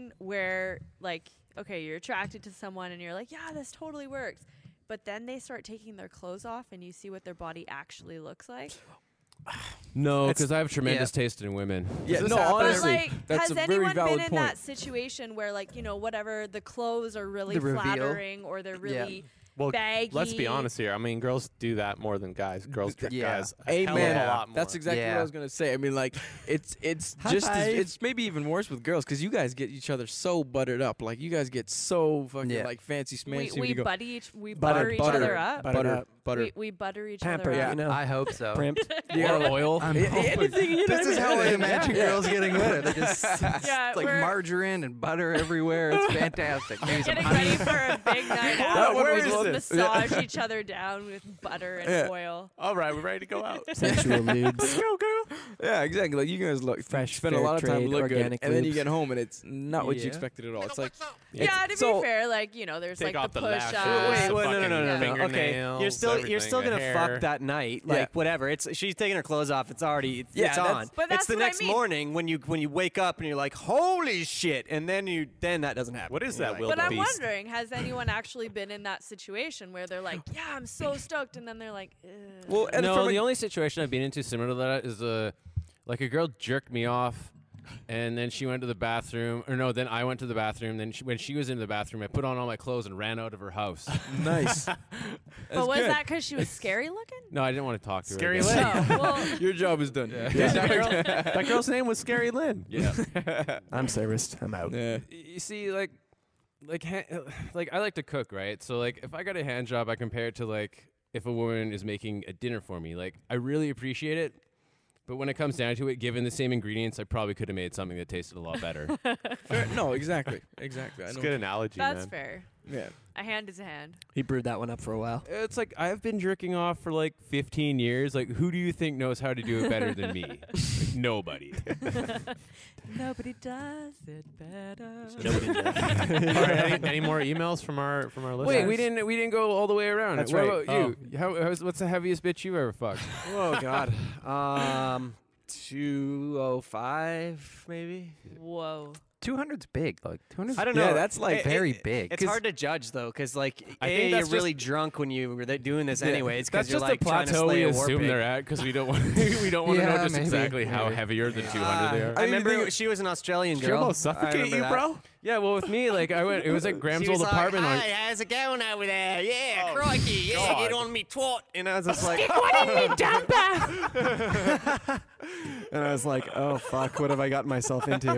situation where like, okay, you're attracted to someone and you're like, yeah, this totally works. But then they start taking their clothes off and you see what their body actually looks like? No, It's- because I have tremendous taste in women. Yeah, Does this no, happen? But honestly, like, that's has a very anyone valid been in point. that situation where, like, you know, whatever the clothes are really The reveal. flattering or they're Yeah. really Well, baggy? let's be honest here. I mean, girls do that more than guys. Girls trick Yeah. guys a hell of Amen. a lot more. That's exactly what Yeah. I was gonna say. I mean, like, it's it's High just as, five. it's maybe even worse with girls because you guys get each other so buttered up. Like, you guys get so fucking Yeah. like fancy We, smancy. when we you go, buddy each, we Butter- butter, each butter, other up. butter butter, up. butter. We, we butter each Pamper, other yeah, up. you know. I hope so. Primped. Or oil. I'm A- hoping- anything, you know This what is I how I mean? imagine Yeah. girls getting with it. They're just Yeah, it's like we're- margarine and butter everywhere. It's fantastic. Maybe some Getting honey. ready for a big night That out. one Where was we one- just massage each other down with butter and Yeah. oil. All right, we're ready to go out. Sensual lubes. Go, girl. Yeah, exactly. Like, you guys look Fresh, spend a fair lot of time trade, to look good, organic and then you lubes. get home and it's not what you Yeah. expected at all. It's like Yeah, to so- be fair, like, you know, there's Take like off the the push lashes. up. Wait, the wait, no, no, fucking no, no, no. Okay, you're fingernails, still you're still everything, gonna the fuck hair. that night, Yeah. like whatever. It's she's taking her clothes off. It's already it's, Yeah, it's that's- on. But that's it's the what I next mean. morning when you when you wake up and you're like, holy shit, and then you then that doesn't happen. What is You're that, like, Will? But I'm Beast. wondering, has anyone actually been in that situation where they're like, yeah, I'm so stoked, and then they're like, Ugh. well, and No, from the a- only situation I've been into similar to that is uh, like a girl jerked me off, and then she went to the bathroom. Or no, then I went to the bathroom. Then she, when she was in the bathroom, I put on all my clothes and ran out of her house. nice. But That's was good. that because she was scary looking? No, I didn't want to talk to Scary her. Lynn. again. Oh, well, Your job is done. Yeah. that, girl, that girl's name was Scary Lynn. Yeah. I'm serviced. I'm out. Yeah. You see, like, like, ha- like I like to cook, right? So, like, if I got a hand job, I compare it to like if a woman is making a dinner for me. Like, I really appreciate it, but when it comes down to it, given the same ingredients, I probably could have made something that tasted a lot better. Fair- no, exactly, exactly. I It's know. a good analogy, that's man. fair. Yeah. A hand is a hand. He brewed that one up for a while. It's like I've been jerking off for like fifteen years. Like, who do you think knows how to do it better than me? Like, nobody. Nobody does it better. All right, any, any more emails from our from our listeners? Wait, we didn't we didn't go all the way around. That's what right. about you? How, how's, what's the heaviest bitch you ever fucked? Oh God. Um, two oh five maybe. Whoa. two hundred's big. Like two hundred. I don't Yeah, know. that's like It- very it- big. It's 'Cause- hard to judge though, because like I a, think you're that's really drunk when you were th- doing this Yeah. anyways. That's Because you're just like the trying to plateau slay we a war assume pig. they're at because we don't want we don't want to Yeah, know just maybe, exactly how maybe. heavier than two hundred they are. I I mean, remember think- she was an Australian Did she girl. almost I suffocate remember you, that. bro? Yeah, well, with me, like I went, it was at Graham's She was old like, apartment. on, "Hey, how's it going over there? Yeah, Oh, crikey, yeah, God. get on me twat." And I was just like, and I was like, "Oh fuck, what have I gotten myself into?"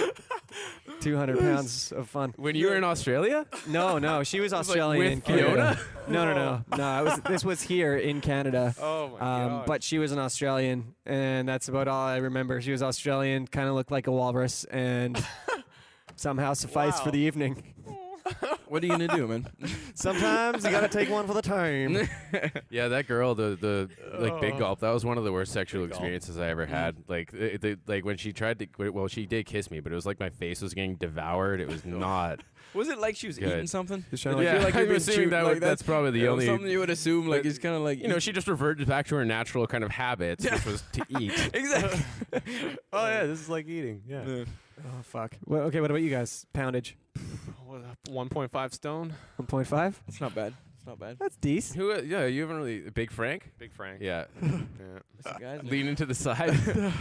Two hundred pounds of fun. when you were in Australia, No, no, she was like Australian with in Canada. Fiona? No, no, no, no. It was, this was here in Canada. oh my Um, god! but she was an Australian, and that's about all I remember. She was Australian, kind of looked like a walrus, and somehow sufficed for Wow. the evening. What are you gonna do, man? Sometimes you gotta take one for the time. yeah, that girl, the the like big Oh. gulp, that was one of the worst sexual Big gulp. experiences I ever had. Like, it, the, like when she tried to, well, she did kiss me, but it was like my face was getting devoured. It was not. Was it like she was Good. eating something? Just Did trying you to feel like I'm you've been assuming chewed- that like would- that's probably the you know, only- something you would assume. Like it's kind of like You know, she just reverted back to her natural kind of habits, which was to eat. exactly. Oh yeah, this is like eating. Yeah. Yeah. Oh fuck. Well, okay, what about you guys? Poundage, one point five stone. one point five. It's not bad. It's not bad. That's decent. Who? uh, Yeah, you haven't really. Big Frank. Big Frank. Yeah, Yeah. Listen, guys, man. leaning to the side.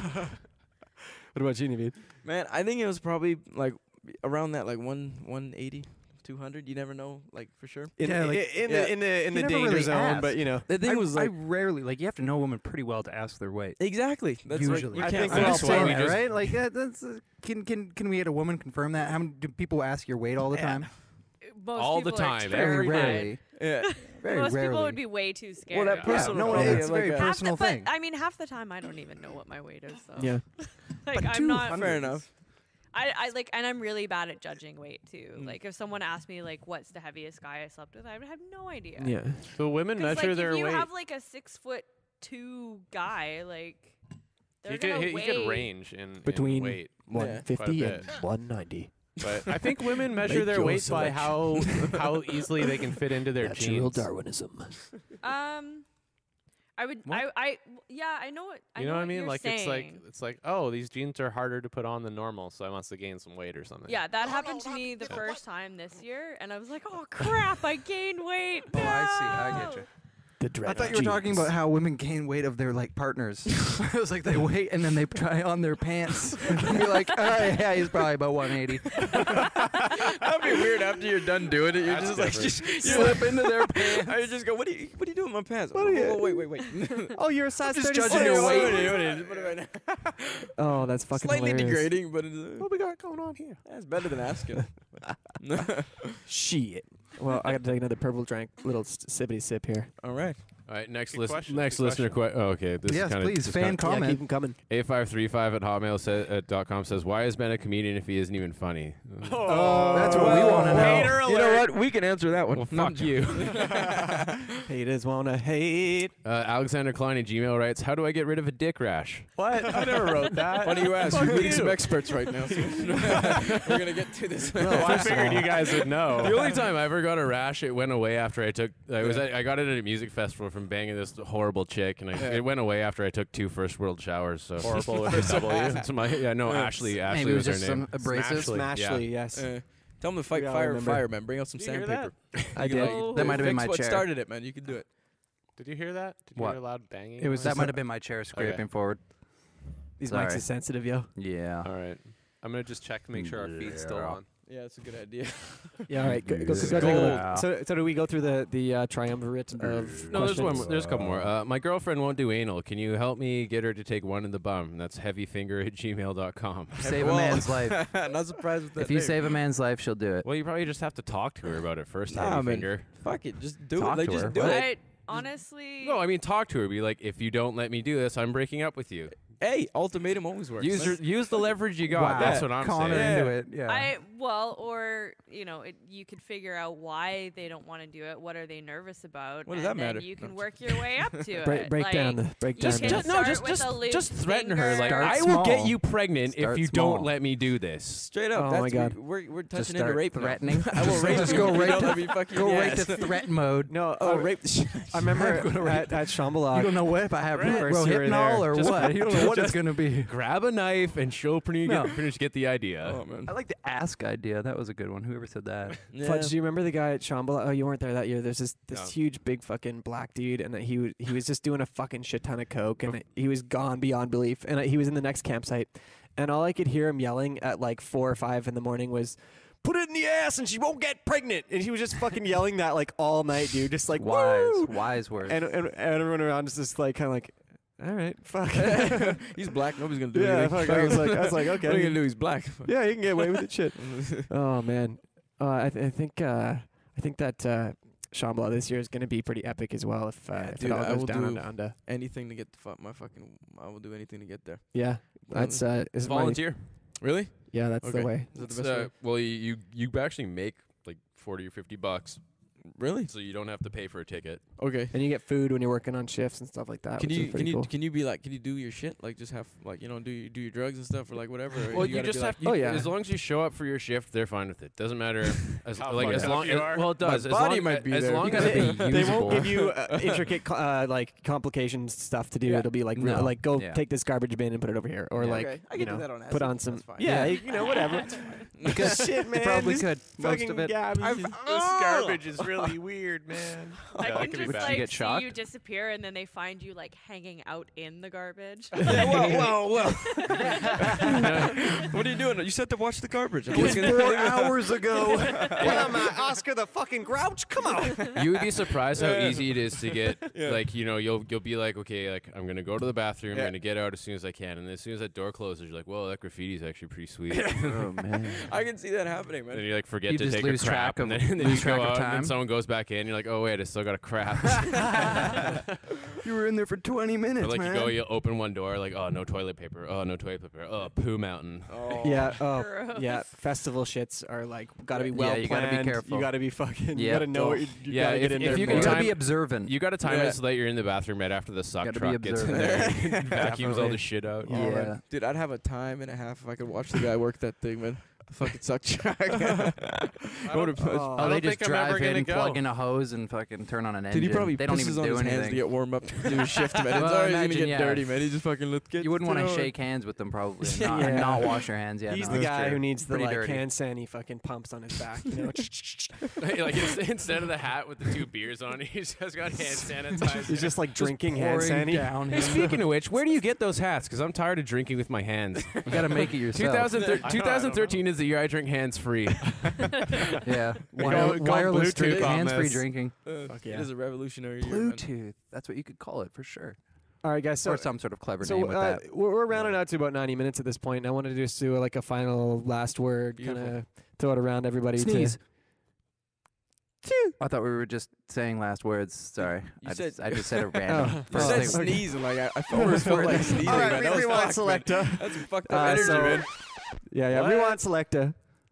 What about you, Naveed? Man, I think it was probably like around that, like one one eighty, two hundred. You never know, like for sure. In, Yeah, i- like- in, yeah. the in the in You the never danger really zone, but ask. you know. The thing I, was I like rarely like you have to know a woman pretty well to ask their weight. exactly. That's like, Usually, you I can't think I'm we're just all saying saying that, that, right? Like that, that's uh, can can can we get a woman confirm that? How many, do people ask your weight all the time? Most All the people are time, terrified. every rarely. yeah. Very Most rarely. people would be way too scared. Well, that Yeah. personal. no, oh, it's yeah, very like, uh, half personal the, thing. But I mean, half the time I don't even know what my weight is. So Yeah. like But I'm not. Fair enough. I, I like, and I'm really bad at judging weight too. Mm. Like if someone asked me like, "What's the heaviest guy I slept with?" I would have no idea. Yeah. So women 'Cause, measure like, their if you weight. have like a six foot two guy, like they're you gonna could, you weigh. could range in, in Between weight. one fifty Quite a and bit. one ninety. But I think women measure Make their your weight by selection. how how easily they can fit into their Natural jeans. Darwinism. Um, I would. What? I. I. Yeah, I know what. I You know what I what mean? you're Like it's like saying. it's like oh, these jeans are harder to put on than normal, so I must have gained some weight or something. Yeah, that happened to me the first time this year, and I was like, "Oh crap, I gained weight." Oh, I see. I get no!" you. The dread I thought of you were talking jeans. about how women gain weight of their like partners. It was like they wait and then they try on their pants. And you're like, oh yeah, he's probably about one eighty. That'd be weird after you're done doing it. You're That's just like different. just you slip into their pants. I just go, what do you what do you do with my pants? What are you- Oh, wait, wait, wait. Oh, you're a size just thirty-six. judging your weight. What are you doing? What am I now? Oh, that's fucking Slightly hilarious. degrading, but it's, uh, What we got going on here? that's better than asking. Shit. Well, I got to take another purple drink, little s- sippity sip here. All right. All right, next Good list, question, next good listener question. question. Oh, okay. This Yes, is kinda, please, this fan kinda, Yeah, comment. keep them coming. A five three five at hotmail sa- at dot com says, why is Ben a comedian if he isn't even funny? Oh, That's what we want to know. Hater You know alert. what? We can answer that one. Well, No, fuck you. Haters wanna hate. Uh, Alexander Klein at Gmail writes, how do I get rid of a dick rash? What? I never wrote that. Funny you ask. Fuck We're meeting you. some experts right now. So we're gonna get to this. Well, I figured you guys would know. The only time I ever got a rash, it went away after I took. I was at, I got it at a music festival from banging this horrible chick, and I, Yeah. it went away after I took two first world showers. So Horrible with a W. It's my, yeah, no, Yeah. Ashley. Ashley Maybe it was was her just name. some abrasive. Ashley. Smashly, Yeah. yes. Uh, tell them to fight We all fire, remember. fire, man. Bring out some Did you hear sandpaper. I You can, did. Oh. That might have been fix my what chair. started it, man. You can do it. Did you hear that? Did you What? hear loud banging? It was That just might a- have been my chair scraping Okay. forward. These Sorry. mics are sensitive, yo. Yeah. All right. I'm gonna just check to make sure our feed's still Yeah. on. Yeah, that's a good idea. Yeah, all right. Go, go, go, Gold. go take a look. So, so do we go through the the uh, triumvirate of No, there's questions? one. more- There's a couple more. Uh, my girlfriend won't do anal. Can you help me get her to take one in the bum? That's heavyfinger at gmail dot com. Save Well, a man's life. Not surprised with that. If you name. save a man's life, she'll do it. Well, you probably just have to talk to her about it first. Nah, Heavy man. finger. fuck it, just do Talk it. Like to just her. do What? it. I honestly. No, I mean talk to her. Be like, if you don't let me do this, I'm breaking up with you. Hey, ultimatum always works. Use your, man. use the leverage you got. Wow. That's what I'm Con her saying. into it. Yeah. I well, or you know, it, you could figure out why they don't want to do it. What are they nervous about? What does and that then matter? You can No. work your way up to break, it. break like, down the break you down can the. Just, no, start just with just a loose just threaten her. Like, finger. I Start will get small. you pregnant Start if you small. don't let me do this. Straight up. Oh that's my God. We, we're we're Just touching into start rape now. threatening. I will rape Just you go if you right don't to- let me fuck you Go in the right ass. to threat mode. No, Oh, uh, rape the shit. I remember I'm gonna rape at, at Shambhala. You don't know what if I have Right. First you were rohypnol there. or Just- what. You don't know what just- it's gonna be. Grab a knife and show pretty No. get, finish get the idea. Oh man. I like the ask idea. That was a good one. Whoever said that. Yeah. Fudge, do you remember the guy at Shambhala? Oh, you weren't there that year. There's this this No. huge, big fucking black dude, and he w- he was just doing a fucking shit ton of coke, and he was gone beyond belief. And uh, he was in the next campsite, and all I could hear him yelling at like four or five in the morning was, "Put it in the ass, and she won't get pregnant." And he was just fucking yelling that like all night, dude. Just like Wise, woo! wise words. And, and and everyone around is just like kind of like, all right, fuck. He's black. Nobody's gonna do Yeah, anything. fuck, I was like- I was like, What are okay. you gonna do? He's black. Yeah, he can get away with it. Shit. Oh man, uh, I, th- I think uh, I think that uh, Shambhala this year is going to be pretty epic as well. If, uh, Yeah, if dude, it all I goes will down do- under, under. Anything to get the fuck my fucking. I will do anything to get there. Yeah, that's uh, is my, Volunteer. Really? yeah, that's Okay. the way. Is that the It's, best uh, way? well, you, you you actually make like forty or fifty bucks, Really? so you don't have to pay for a ticket. Okay. And you get food when you're working on shifts and stuff like that. Can which you is can pretty you cool. can you be like can you do your shit like just have like you know do you do your drugs and stuff or like whatever? or Well, you, gotta be just like, have. You, Oh, yeah. As long as you show up for your shift, they're fine with it. Doesn't matter. As How like fucked as up long you as, are. well, it does. My as body long, might be as there. long You as gotta it- be They won't usable. give you uh, intricate co- uh, like complications stuff to do. Yeah. It'll be like, re- No. like go Yeah. take this garbage bin and put it over here, or Yeah. like okay. I you can know, do that on acid. put on some. That's fine. Yeah, you you know, whatever. Because Shit, man. probably this could. Most fucking of it. garbage I've, is- this garbage is really weird, man. I Yeah, that can could be just bad. like get see shocked? you disappear, and then they find you like hanging out in the garbage. Yeah, well, well, well. What are you doing? You said to watch the garbage. I'm looking at Four it. hours ago. What am I, Oscar the fucking Grouch? Come on. You would be surprised how easy it is to get. Yeah. Like you know, you'll you'll be like, okay, like I'm gonna go to the bathroom. Yeah. I'm gonna get out as soon as I can, and as soon as that door closes, you're like, whoa, that graffiti is actually pretty sweet. Oh man. I can see that happening, And then man. you like forget You to just take lose a crap, track of- and then, and then lose you track go of out, and time. then someone goes back in. You're like, oh wait, I still got a crap. You were in there for twenty minutes, or like man. you go, you open one door, like, oh no toilet paper, oh no toilet paper, oh poo mountain. Oh. Yeah. Oh, Gross. yeah. Festival shits are like gotta be Yeah, well you planned. gotta be careful. You gotta be fucking. You Yeah. gotta know. Oh. What you, you Yeah, gotta if- get in if there. you for can You it. gotta time- be observant. You got to time Yeah. it so that you're in the bathroom right after the suck Gotta be truck gets in observant. there, and vacuums all Definitely. the shit out. Yeah. Oh, Yeah. man. Dude, I'd have a time and a half if I could watch the guy work that thing, man. the fucking suck truck. Go to push. Oh, I they don't just think I'm ever drive in, gonna plug go. in a hose, and fucking turn on an engine. Dude, he probably they don't pisses even on do his anything. hands to get warm up to do his shift, man. It's Well, already gonna imagine, get yeah. dirty, man. He just fucking let's get You wouldn't want to to shake hands with them, probably, and not, Yeah. and not wash your hands. Yeah, He's no, the that's guy true. who needs the Pretty like dirty. hand sand he fucking pumps on his back. You know? like ins- instead of the hat with the two beers on, he's just got hand sanitizer. He's just like drinking hand pouring sandy. down. Hey, speaking of which, where do you get those hats? Because I'm tired of drinking with my hands. You gotta make it yourself. two thousand thir- twenty thirteen is the year I drink hands free. Yeah, Go- Wire- go wireless Bluetooth drink, on hands-free this. drinking. Fuck It yeah. is a revolutionary year, man. Bluetooth. That's what you could call it for sure. All right, guys. So or some sort of clever So name with uh, that. we're, we're rounding out to about ninety minutes at this point, and I wanted to just do like a final last word, kind Beautiful. of throw it around everybody. Sneeze. To I thought we were just saying last words. Sorry, You I, said- just, I just said a random. Oh. You first said thing. sneezing like I, I almost felt like sneezing. All right, man. we That was rewind fucked, man. selector. That's some fucked up Uh, energy, so- man. Yeah, yeah. What? Rewind selector.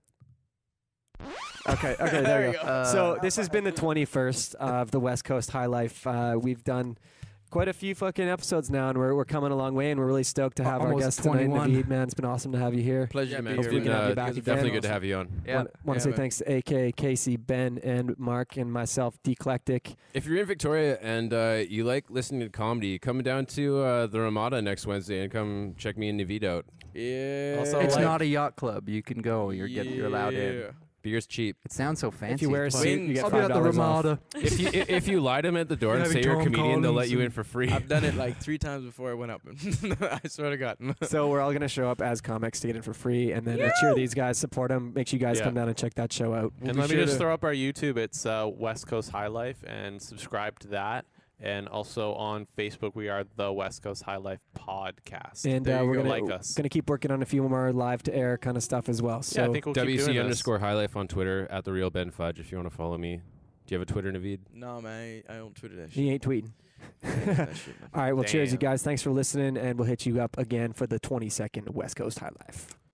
Okay, okay, there, we go. Uh, so this has been the twenty-first of the West Coast High Life. Uh, we've done quite a few fucking episodes now, and we're we're coming a long way, and we're really stoked to have our Almost guest tonight, twenty-one. Naveed. Man, it's been awesome to have you here. Pleasure Yeah, to man. be It's here. Hopefully we been, can have uh, you back again. definitely good to have you on. Yeah. Want, want Yeah, to say man. thanks to A K, Casey, Ben, and Mark, and myself, Declectic. If you're in Victoria and uh, you like listening to comedy, come down to uh, the Ramada next Wednesday and come check me and Naveed out. Yeah. Also, It's like- not a yacht club. You can go. You're get, you're allowed in. Yeah. Beer's cheap. It sounds so fancy. If you wear a but- suit, you get I'll be five at the dollars off. Ramada. If you i- if you lie to them at the door and Having say you're a Tom comedian, they'll let Collins you in and- for free. I've done it like three times before I went up. I swear to God. So we're all gonna show up as comics to get in for free, and then uh, cheer these guys, support them. Make sure you guys Yeah. come down and check that show out. We'll and be let me sure just to- throw up our YouTube. It's uh, West Coast High Life, and subscribe to that. And also on Facebook, we are the West Coast High Life Podcast. And There uh, you we're go. gonna like us. gonna keep working on a few more live to air kind of stuff as well. So yeah, I think we'll keep W doing C this. underscore High Life on Twitter at the real Ben Fudge if you want to follow me. Do you have a Twitter, Naveed? No, man. I, ain't- I don't Twitter that shit. he ain't tweeting. I don't that shit, man. All right, well, cheers, you Damn. guys. Thanks for listening, and we'll hit you up again for the twenty-second West Coast High Life.